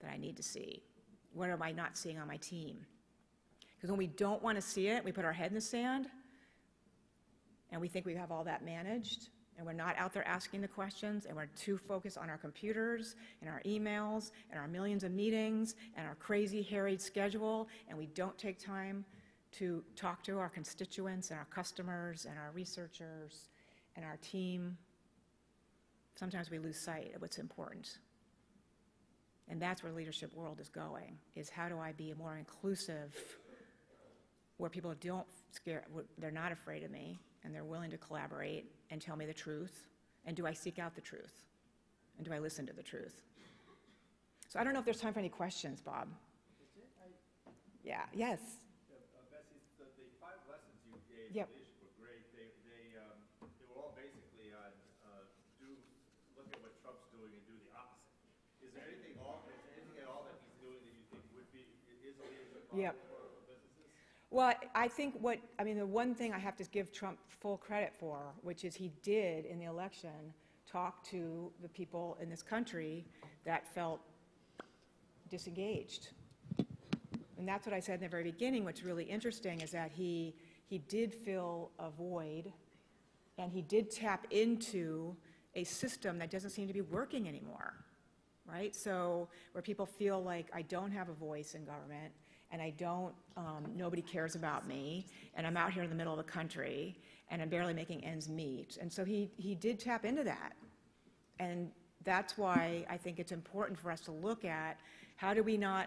Speaker 1: that I need to see? What am I not seeing on my team? Because when we don't want to see it, we put our head in the sand, and we think we have all that managed, and we're not out there asking the questions, and we're too focused on our computers and our emails and our millions of meetings and our crazy, harried schedule, and we don't take time to talk to our constituents and our customers and our researchers and our team. Sometimes we lose sight of what's important. And that's where leadership world is going, is how do I be more inclusive, where people don't scare, they're not afraid of me, and they're willing to collaborate and tell me the truth, and do I seek out the truth, and do I listen to the truth? So I don't know if there's time for any questions, Bob. Yeah, yes.
Speaker 2: Betsy, the 5 lessons you gave
Speaker 1: Yep.
Speaker 2: leadership were great. They were all basically on look at what Trump's doing and do the opposite. Is there anything at all that he's doing that you think is a leadership model
Speaker 1: Yep.
Speaker 2: for businesses?
Speaker 1: Well, I think the one thing I have to give Trump full credit for, which is he did in the election talk to the people in this country that felt disengaged. And that's what I said in the very beginning. What's really interesting is that he did fill a void, and he did tap into a system that doesn't seem to be working anymore, right? So where people feel like I don't have a voice in government, and I don't, nobody cares about me, and I'm out here in the middle of the country, and I'm barely making ends meet. And so he did tap into that. And that's why I think it's important for us to look at how do we not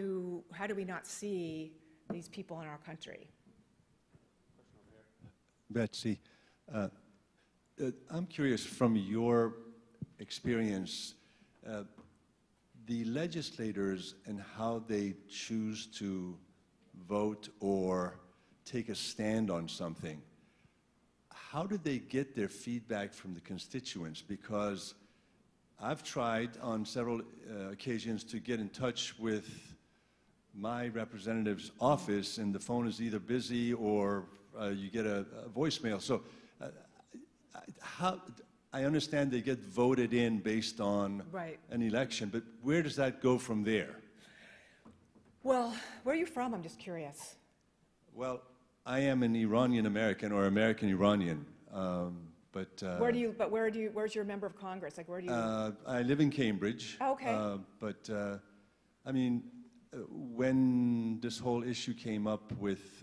Speaker 1: see these people in our country?
Speaker 3: Betsy, I'm curious from your experience, the legislators and how they choose to vote or take a stand on something, how do they get their feedback from the constituents? Because I've tried on several occasions to get in touch with my representative's office, and the phone is either busy or you get a voicemail. So I understand they get voted in based on an election, but where does that go from there?
Speaker 1: Well, where are you from? I'm just curious.
Speaker 3: Well, I am an Iranian American or American Iranian.
Speaker 1: Where's your member of Congress? Like, where do you?
Speaker 3: I live in Cambridge.
Speaker 1: Oh, okay.
Speaker 3: I mean, when this whole issue came up with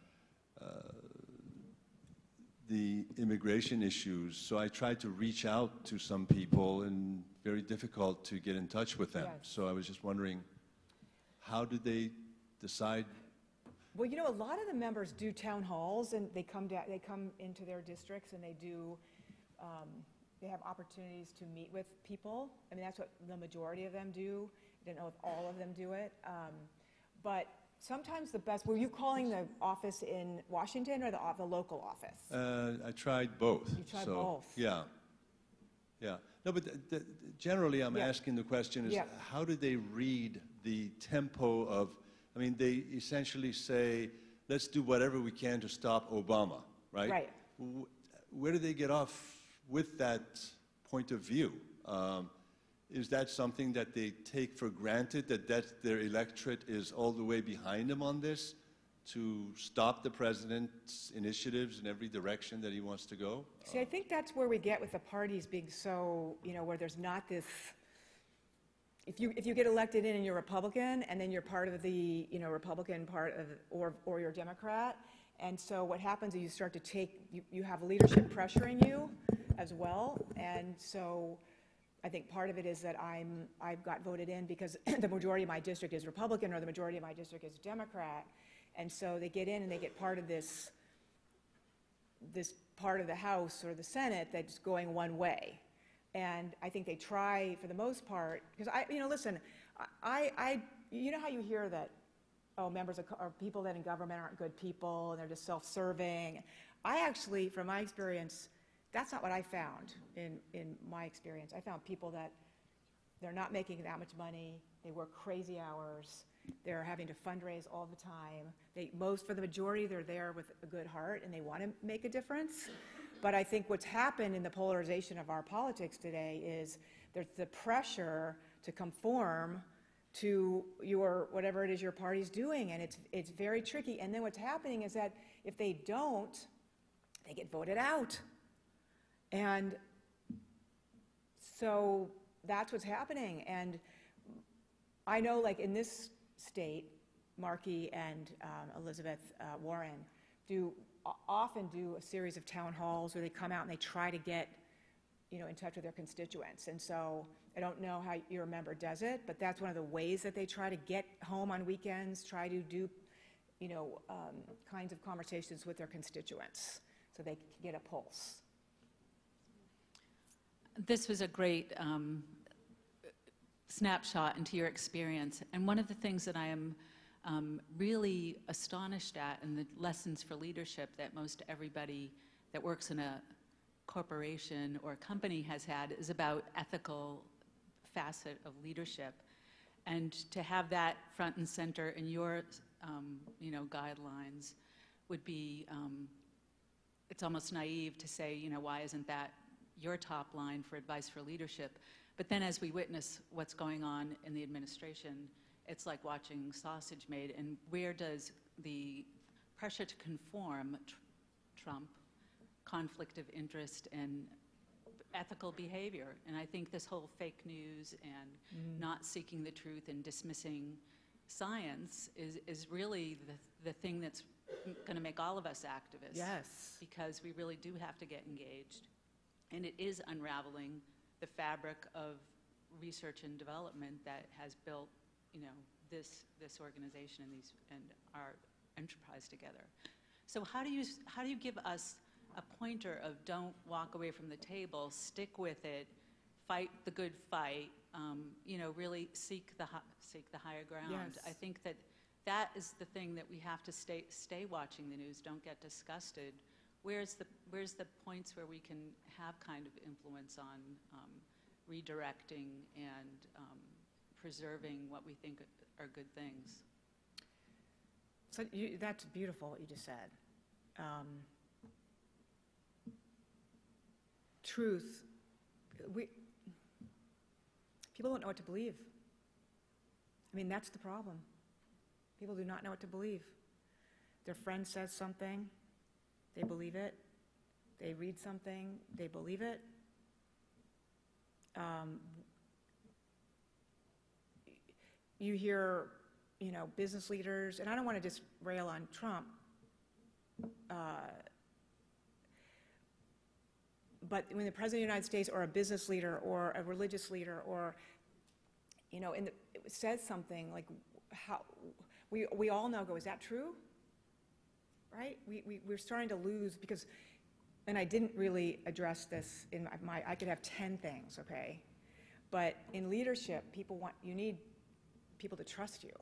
Speaker 3: the immigration issues, so I tried to reach out to some people, and very difficult to get in touch with them.
Speaker 1: Yes.
Speaker 3: So I was just wondering, how did they decide?
Speaker 1: Well, you know, a lot of the members do town halls, and they come into their districts, and they have opportunities to meet with people. I mean, that's what the majority of them do. I don't know if all of them do it, but sometimes the best. Were you calling the office in Washington or the local office?
Speaker 3: I tried both.
Speaker 1: You tried both.
Speaker 3: Yeah. No, but generally, I'm
Speaker 1: Yeah.
Speaker 3: asking the question is,
Speaker 1: Yeah.
Speaker 3: how do they read the tempo of? I mean, they essentially say, let's do whatever we can to stop Obama, right?
Speaker 1: Right.
Speaker 3: Where do they get off with that point of view? Is that something that they take for granted, that their electorate is all the way behind them on this, to stop the president's initiatives in every direction that he wants to go?
Speaker 1: See, I think that's where we get with the parties being so, where there's not this. If you get elected in and you're Republican, and then you're part of the Republican part of, or you're Democrat, and so what happens is you start to you have leadership pressuring you as well, and so I think part of it is that I've got voted in because the majority of my district is Republican or the majority of my district is Democrat, and so they get in and they get part of this part of the House or the Senate that's going one way. And I think they try, for the most part, because listen, you know how you hear that, members or people that in government aren't good people and they're just self-serving. I actually, from my experience, that's not what I found in my experience. I found people that they're not making that much money, they work crazy hours, they're having to fundraise all the time. For the majority, they're there with a good heart and they want to make a difference. But I think what's happened in the polarization of our politics today is there's the pressure to conform to your, whatever it is your party's doing, and it's very tricky. And then what's happening is that if they don't, they get voted out. And so that's what's happening. And I know, like in this state, Markey and Elizabeth Warren often do a series of town halls where they come out and they try to get, in touch with their constituents. And so I don't know how your member does it, but that's one of the ways that they try to get home on weekends, try to do, kinds of conversations with their constituents so they can get a pulse.
Speaker 4: This was a great snapshot into your experience. And one of the things that I am really astonished at in the lessons for leadership that most everybody that works in a corporation or a company has had is about ethical facet of leadership. And to have that front and center in your guidelines would be, it's almost naive to say, why isn't that your top line for advice for leadership? But then as we witness what's going on in the administration, it's like watching sausage made. And where does the pressure to conform trump conflict of interest and ethical behavior? And I think this whole fake news and not seeking the truth and dismissing science is really the thing that's going to make all of us activists.
Speaker 1: Yes.
Speaker 4: Because we really do have to get engaged. And it is unraveling the fabric of research and development that has built, this organization and our enterprise together. So how do you give us a pointer of don't walk away from the table, stick with it, fight the good fight, really seek the higher ground?
Speaker 1: Yes.
Speaker 4: I think that is the thing that we have to stay watching the news. Don't get disgusted. Where's the points where we can have kind of influence on redirecting and preserving what we think are good things?
Speaker 1: So that's beautiful what you just said. Truth. People don't know what to believe. I mean, that's the problem. People do not know what to believe. Their friend says something, they believe it. They read something, they believe it. You hear, business leaders, and I don't want to just rail on Trump, but when the President of the United States or a business leader or a religious leader or, it says something like, how we all know, is that true? Right? We're starting to lose because, and I didn't really address this in I could have 10 things, okay? But in leadership, you need people to trust you.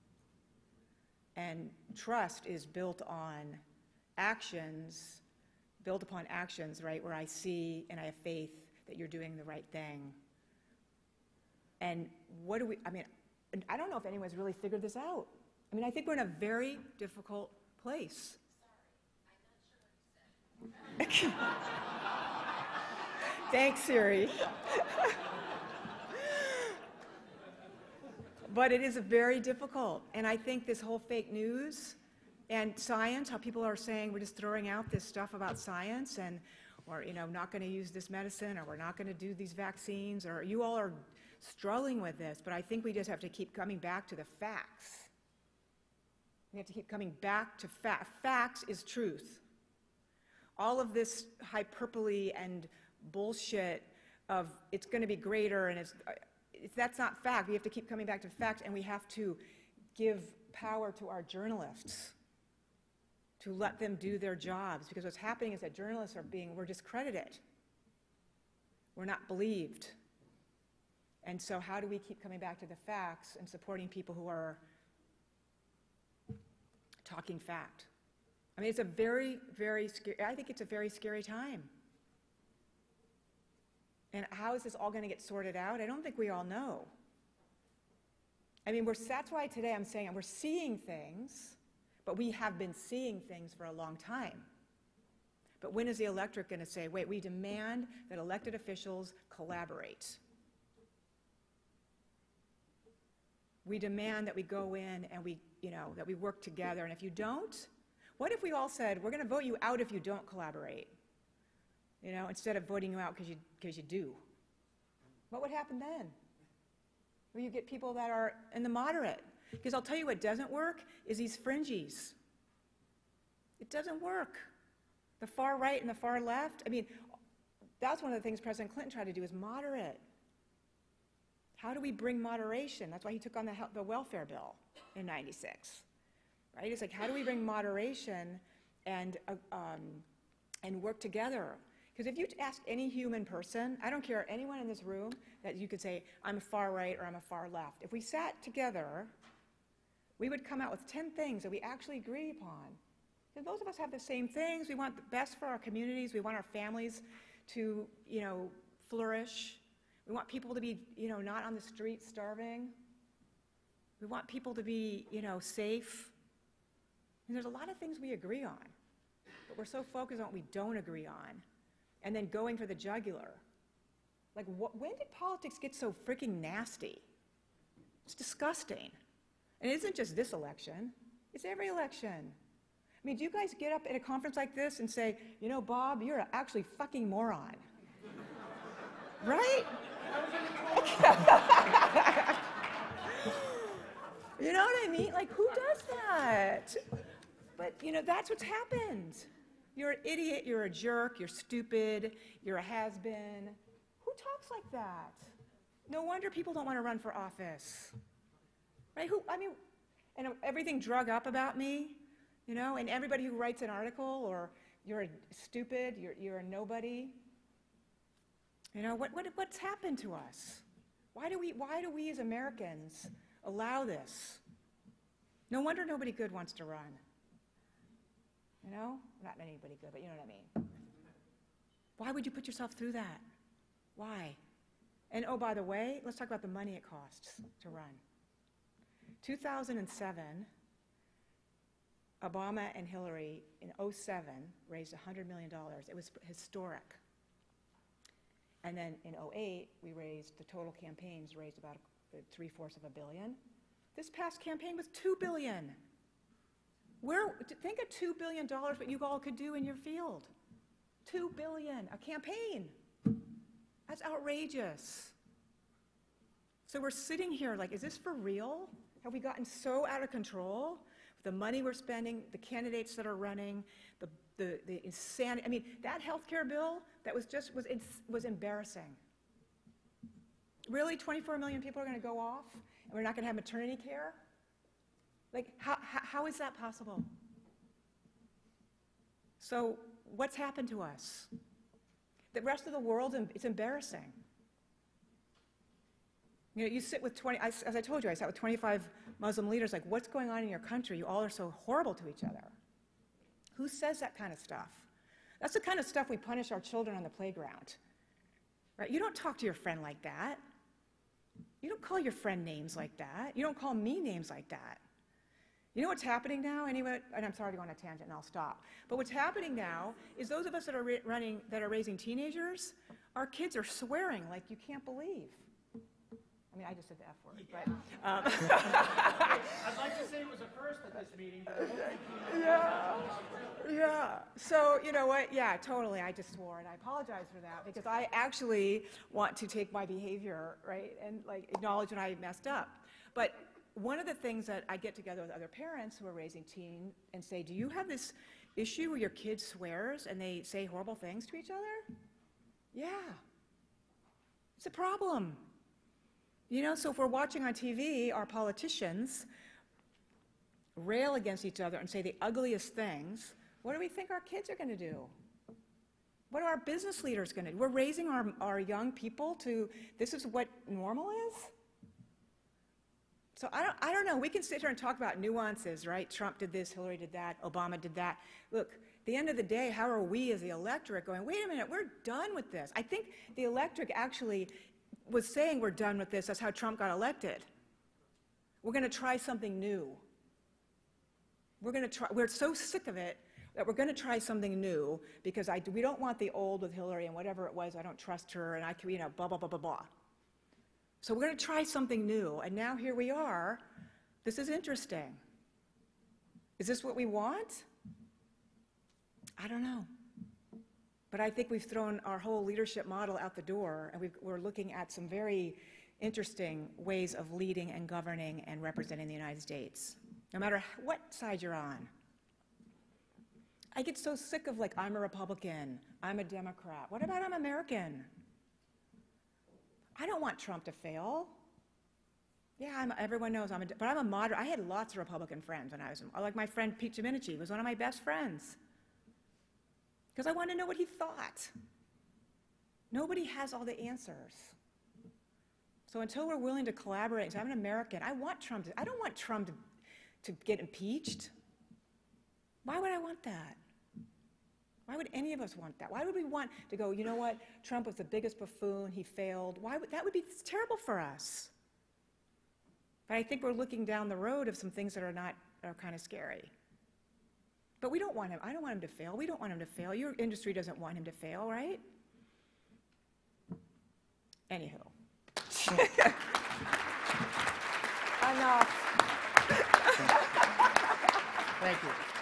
Speaker 1: And trust is built on actions, right, where I see and I have faith that you're doing the right thing. And I don't know if anyone's really figured this out. I think we're in a very difficult place.
Speaker 5: Sorry, I'm not sure what you said.
Speaker 1: Thanks, Siri. But it is very difficult. And I think this whole fake news and science, how people are saying we're just throwing out this stuff about science or not going to use this medicine, or we're not going to do these vaccines, or you all are struggling with this, but I think we just have to keep coming back to the facts. We have to keep coming back to facts. Facts is truth. All of this hyperbole and bullshit of it's going to be greater and that's not fact. We have to keep coming back to fact, and we have to give power to our journalists to let them do their jobs, because what's happening is that journalists we're discredited. We're not believed. And so how do we keep coming back to the facts and supporting people who are talking fact? It's a very, very scary, I think it's a very scary time. And how is this all going to get sorted out? I don't think we all know. That's why today I'm saying we're seeing things, but we have been seeing things for a long time. But when is the electorate going to say, wait, we demand that elected officials collaborate? We demand that we go in and we, that we work together. And if you don't, what if we all said, we're going to vote you out if you don't collaborate? Instead of voting you out because you do. What would happen then? Well, you get people that are in the moderate. Because I'll tell you what doesn't work is these fringies. It doesn't work. The far right and the far left, that's one of the things President Clinton tried to do is moderate. How do we bring moderation? That's why he took on the welfare bill in '96, right? It's like, how do we bring moderation and work together? Because if you ask any human person, I don't care, anyone in this room, that you could say, I'm a far right or I'm a far left. If we sat together, we would come out with 10 things that we actually agree upon. Because those of us have the same things. We want the best for our communities. We want our families to, flourish. We want people to be, not on the street starving. We want people to be, safe. And there's a lot of things we agree on, but we're so focused on what we don't agree on, and then going for the jugular. Like, when did politics get so freaking nasty? It's disgusting. And it isn't just this election, it's every election. Do you guys get up at a conference like this and say, Bob, you're actually a fucking moron? Right? You know what I mean? Like, who does that? But, that's what's happened. You're an idiot, you're a jerk, you're stupid, you're a has-been. Who talks like that? No wonder people don't want to run for office. Right? And everything drug up about me, and everybody who writes an article, or you're stupid, you're a nobody. What's happened to us? Why do we as Americans allow this? No wonder nobody good wants to run. Not anybody good, but you know what I mean. Why would you put yourself through that? Why? And oh, by the way, let's talk about the money it costs to run. 2007, Obama and Hillary in '07 raised $100 million. It was historic. And then in '08, the total campaigns raised about $750 million. This past campaign was $2 billion. Think of $2 billion, what you all could do in your field. $2 billion, a campaign. That's outrageous. So we're sitting here like, is this for real? Have we gotten so out of control? The money we're spending, the candidates that are running, the insanity. That health care bill that was embarrassing. Really, 24 million people are going to go off, and we're not going to have maternity care? Like, how is that possible? So what's happened to us? The rest of the world, it's embarrassing. You sit with as I told you, I sat with 25 Muslim leaders, like, what's going on in your country? You all are so horrible to each other. Who says that kind of stuff? That's the kind of stuff we punish our children on the playground. Right? You don't talk to your friend like that. You don't call your friend names like that. You don't call me names like that. You know what's happening now? Anyway, and I'm sorry to go on a tangent, and I'll stop. But what's happening now is those of us that are raising teenagers, our kids are swearing like you can't believe. I just said the F word, but...
Speaker 2: I'd like to say it was a first at this meeting.
Speaker 1: Yeah. So, you know what? Yeah, totally. I just swore, and I apologize for that, because I actually want to take my behavior, right, and acknowledge when I messed up. But one of the things that I get together with other parents who are raising teens and say, do you have this issue where your kid swears and they say horrible things to each other? Yeah. It's a problem. So if we're watching on TV, our politicians rail against each other and say the ugliest things, what do we think our kids are going to do? What are our business leaders going to do? We're raising our young people to, this is what normal is? So I don't know. We can sit here and talk about nuances, right? Trump did this, Hillary did that, Obama did that. Look, at the end of the day, how are we as the electorate going, wait a minute, we're done with this? I think the electorate actually was saying we're done with this. That's how Trump got elected. We're going to try something new. We're so sick of it that we're going to try something new, because we don't want the old with Hillary and whatever it was, I don't trust her, and blah, blah, blah, blah, blah. So we're going to try something new, and now here we are. This is interesting. Is this what we want? I don't know. But I think we've thrown our whole leadership model out the door, and we're looking at some very interesting ways of leading and governing and representing the United States, no matter what side you're on. I get so sick of, like, I'm a Republican, I'm a Democrat. What about I'm American? I don't want Trump to fail. Yeah, everyone knows but I'm a moderate. I had lots of Republican friends when I was, like my friend Pete Domenici was one of my best friends, because I wanted to know what he thought. Nobody has all the answers. So until we're willing to collaborate, so I'm an American, I don't want Trump to get impeached. Why would I want that? Why would any of us want that? Why would we want to go, you know what, Trump was the biggest buffoon, he failed. That would be terrible for us. But I think we're looking down the road of some things that are kind of scary. But we don't want him. I don't want him to fail. We don't want him to fail. Your industry doesn't want him to fail, right? Anywho. Enough.
Speaker 5: Thank you.